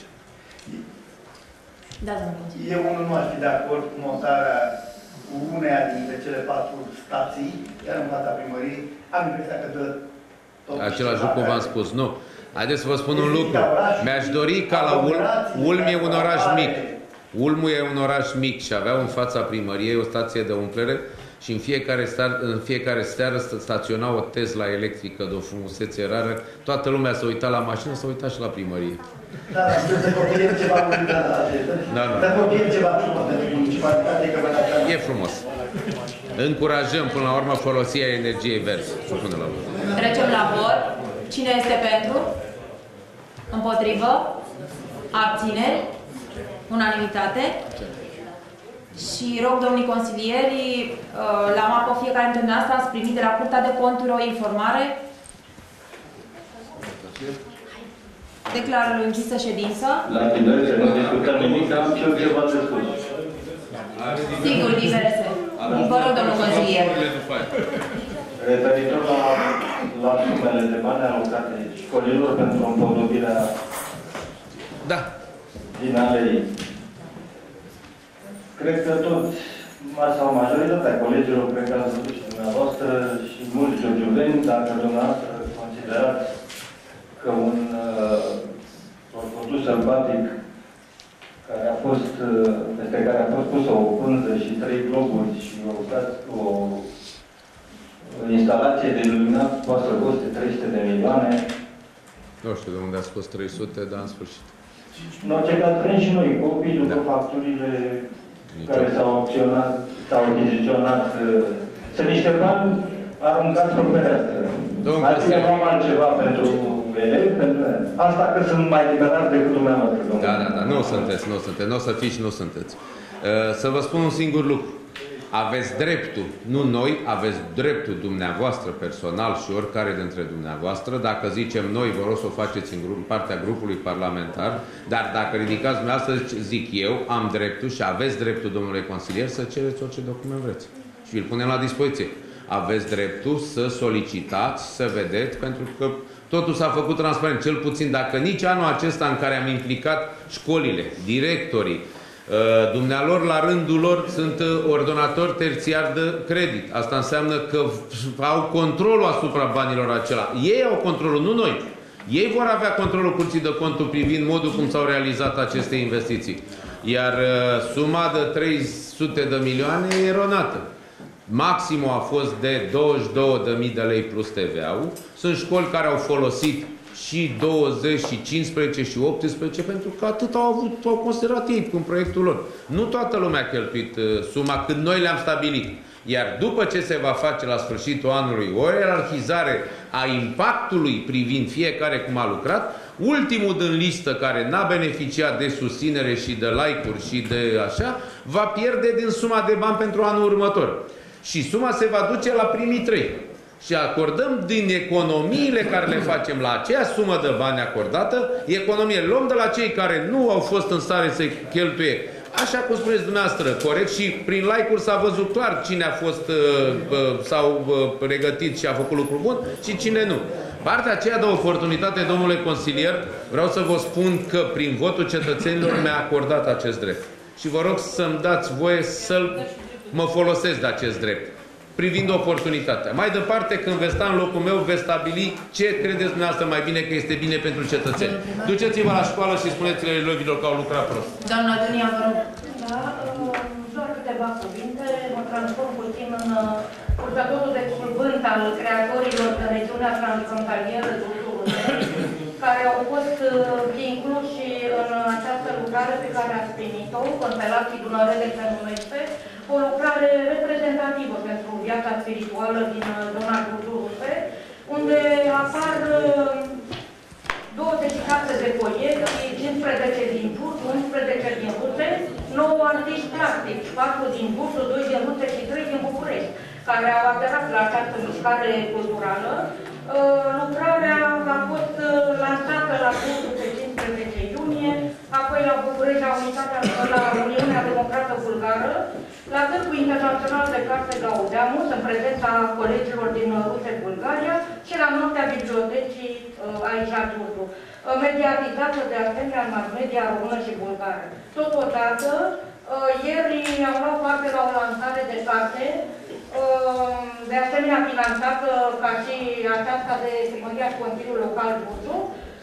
Da, domnule. Eu unul nu aș fi de acord cu montarea uneia dintre cele 4 stații, iar în fața primăriei, am impresia că dă tot. Același lucru v-am spus. Nu. Haideți să vă spun un lucru. Mi-aș dori ca la Ulm e un oraș mic. Ulmul e un oraș mic și aveau în fața primăriei o stație de umplere și în fiecare seară staționa o Tesla electrică de o frumusețe rară. Toată lumea se uita la mașină, se uita și la primărie. Da, dar să copiem ceva să copiem ceva pentru municipalitate, că e frumos. Încurajăm până la urmă folosirea energiei verzi. Până la urmă. Trecem la vot. Cine este pentru? Împotrivă? Abțineri? Unanimitate? Și rog, domnii consilieri, la mapă fiecare dintre noastre ați primit de la Curtea de Conturi o informare. Declar închisă ședință. La diverse, nu discutăm nimic, am și eu ceva de spus. Sigur, diverse. Vă rog, domnul consilier. Referitor la sumele de bani alocate școlilor pentru împodobirea din alei. Cred că tot, sau majoritatea colegilor, cred că ați văzut și dumneavoastră și mulți giurgiuveni, dacă dumneavoastră considerați că un produs sălbatic peste care a fost pusă o pânză și 3 globuri și o instalație de iluminat poate să coste 300 de milioane. Nu știu de unde a spus 300, dar în sfârșit. În orice caz, vrem și noi copii după facturile care s-au opționat, s-au achiziționat. Sunt niște bani aruncați pe fereastră. Mai fi luăm altceva pentru elevi, pentru asta că sunt mai liberați decât dumneavoastră. Da, nu sunteți, nu o să fiți și nu sunteți. Să vă spun un singur lucru. Aveți dreptul, nu noi, aveți dreptul dumneavoastră personal și oricare dintre dumneavoastră. Dacă zicem noi, vă rog să o faceți în partea grupului parlamentar, dar dacă ridicați dumneavoastră, zic eu, am dreptul și aveți dreptul, domnule consilier, să cereți orice document vreți. Și îl punem la dispoziție. Aveți dreptul să solicitați, să vedeți, pentru că totul s-a făcut transparent. Cel puțin dacă nici anul acesta în care am implicat școlile, directorii, dumnealor la rândul lor sunt ordonatori terțiari de credit. Asta înseamnă că au controlul asupra banilor acela. Ei au controlul, nu noi. Ei vor avea controlul Curții de Conturi privind modul cum s-au realizat aceste investiții. Iar suma de 300 de milioane e eronată. Maximul a fost de 22.000 de lei plus TVA-ul. Sunt școli care au folosit și 20, și 15, și 18, pentru că atât au considerat ei în proiectul lor. Nu toată lumea a cheltuit suma când noi le-am stabilit. Iar după ce se va face la sfârșitul anului o ierarhizare a impactului privind fiecare cum a lucrat, ultimul din listă care n-a beneficiat de susținere și de like-uri și de așa, va pierde din suma de bani pentru anul următor. Și suma se va duce la primii 3. Și acordăm din economiile care le facem la aceeași sumă de bani acordată, economie luăm de la cei care nu au fost în stare să cheltuie. Așa cum spuneți dumneavoastră, corect, și prin like-uri s-a văzut clar cine a fost, s-au pregătit și a făcut lucru bun și cine nu. Partea aceea de oportunitate, domnule consilier, vreau să vă spun că prin votul cetățenilor mi-a acordat acest drept. Și vă rog să-mi dați voie să mă folosesc de acest drept, privind oportunitatea. Mai departe, când veți sta în locul meu, veți stabili ce credeți dumneavoastră mai bine că este bine pentru cetățeni. Duceți-vă la școală și spuneți-le elevilor că au lucrat prost. Doamna Dunia, vă rog. Da, doar câteva cuvinte. Mă transform puțin în purtătorul de cuvânt al creatorilor de regiunea transfrontalieră care au fost incluși în această lucrare pe care ați primit-o, Constelații Dunărele se numește, o lucrare reprezentativă pentru viața spirituală din zona Cluj-Rupe, unde apar 26 de proiecte, 15 din Giurgiu, 11 din Ruse, 9 artiști plastici, 4 din Giurgiu, 2 din Ruse și 3 din București, care au aderat la această mișcare culturală. Lucrarea a fost lansată la Giurgiu pe 15 iunie, apoi la București la Uniunea Democrată Bulgară, la Târgul Internațional de Carte Gaudeamus, în prezența colegilor din Rusia-Bulgaria și la Noaptea Bibliotecii aici la Giurgiu, mediatizată de asemenea în mass media română și bulgară. Totodată, ieri am luat parte la o lansare de carte, de asemenea finanțată ca și aceasta de Primăria și Consiliul Local Giurgiu,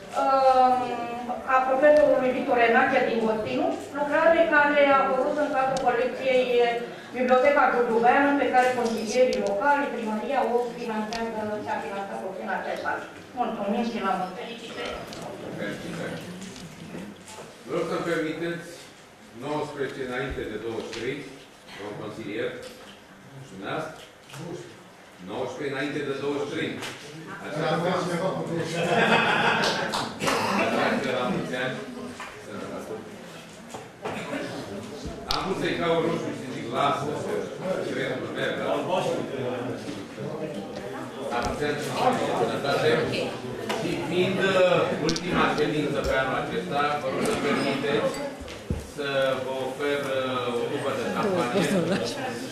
a profesorului Victor Enache din Gostinu, lucrare care a apărut în cadrul colecției Biblioteca Giurgiuveană, pe care consilierii locali, primăria o finanțează și a finanțat-o în acest an. Mulțumim și la mult. Felicitări! Vreau să-mi permiteți 19 înainte de 23, domnul consilier, mulțumesc. 19 înainte de 23. Așa la mulți ani. Am vrut să-i caut roșu și zic, lasă, creierul merg, dar... La mulți ani și sănătate. Și fiind ultima ședință pe anul acesta, vă rog să permiteți să vă ofer o după de campanie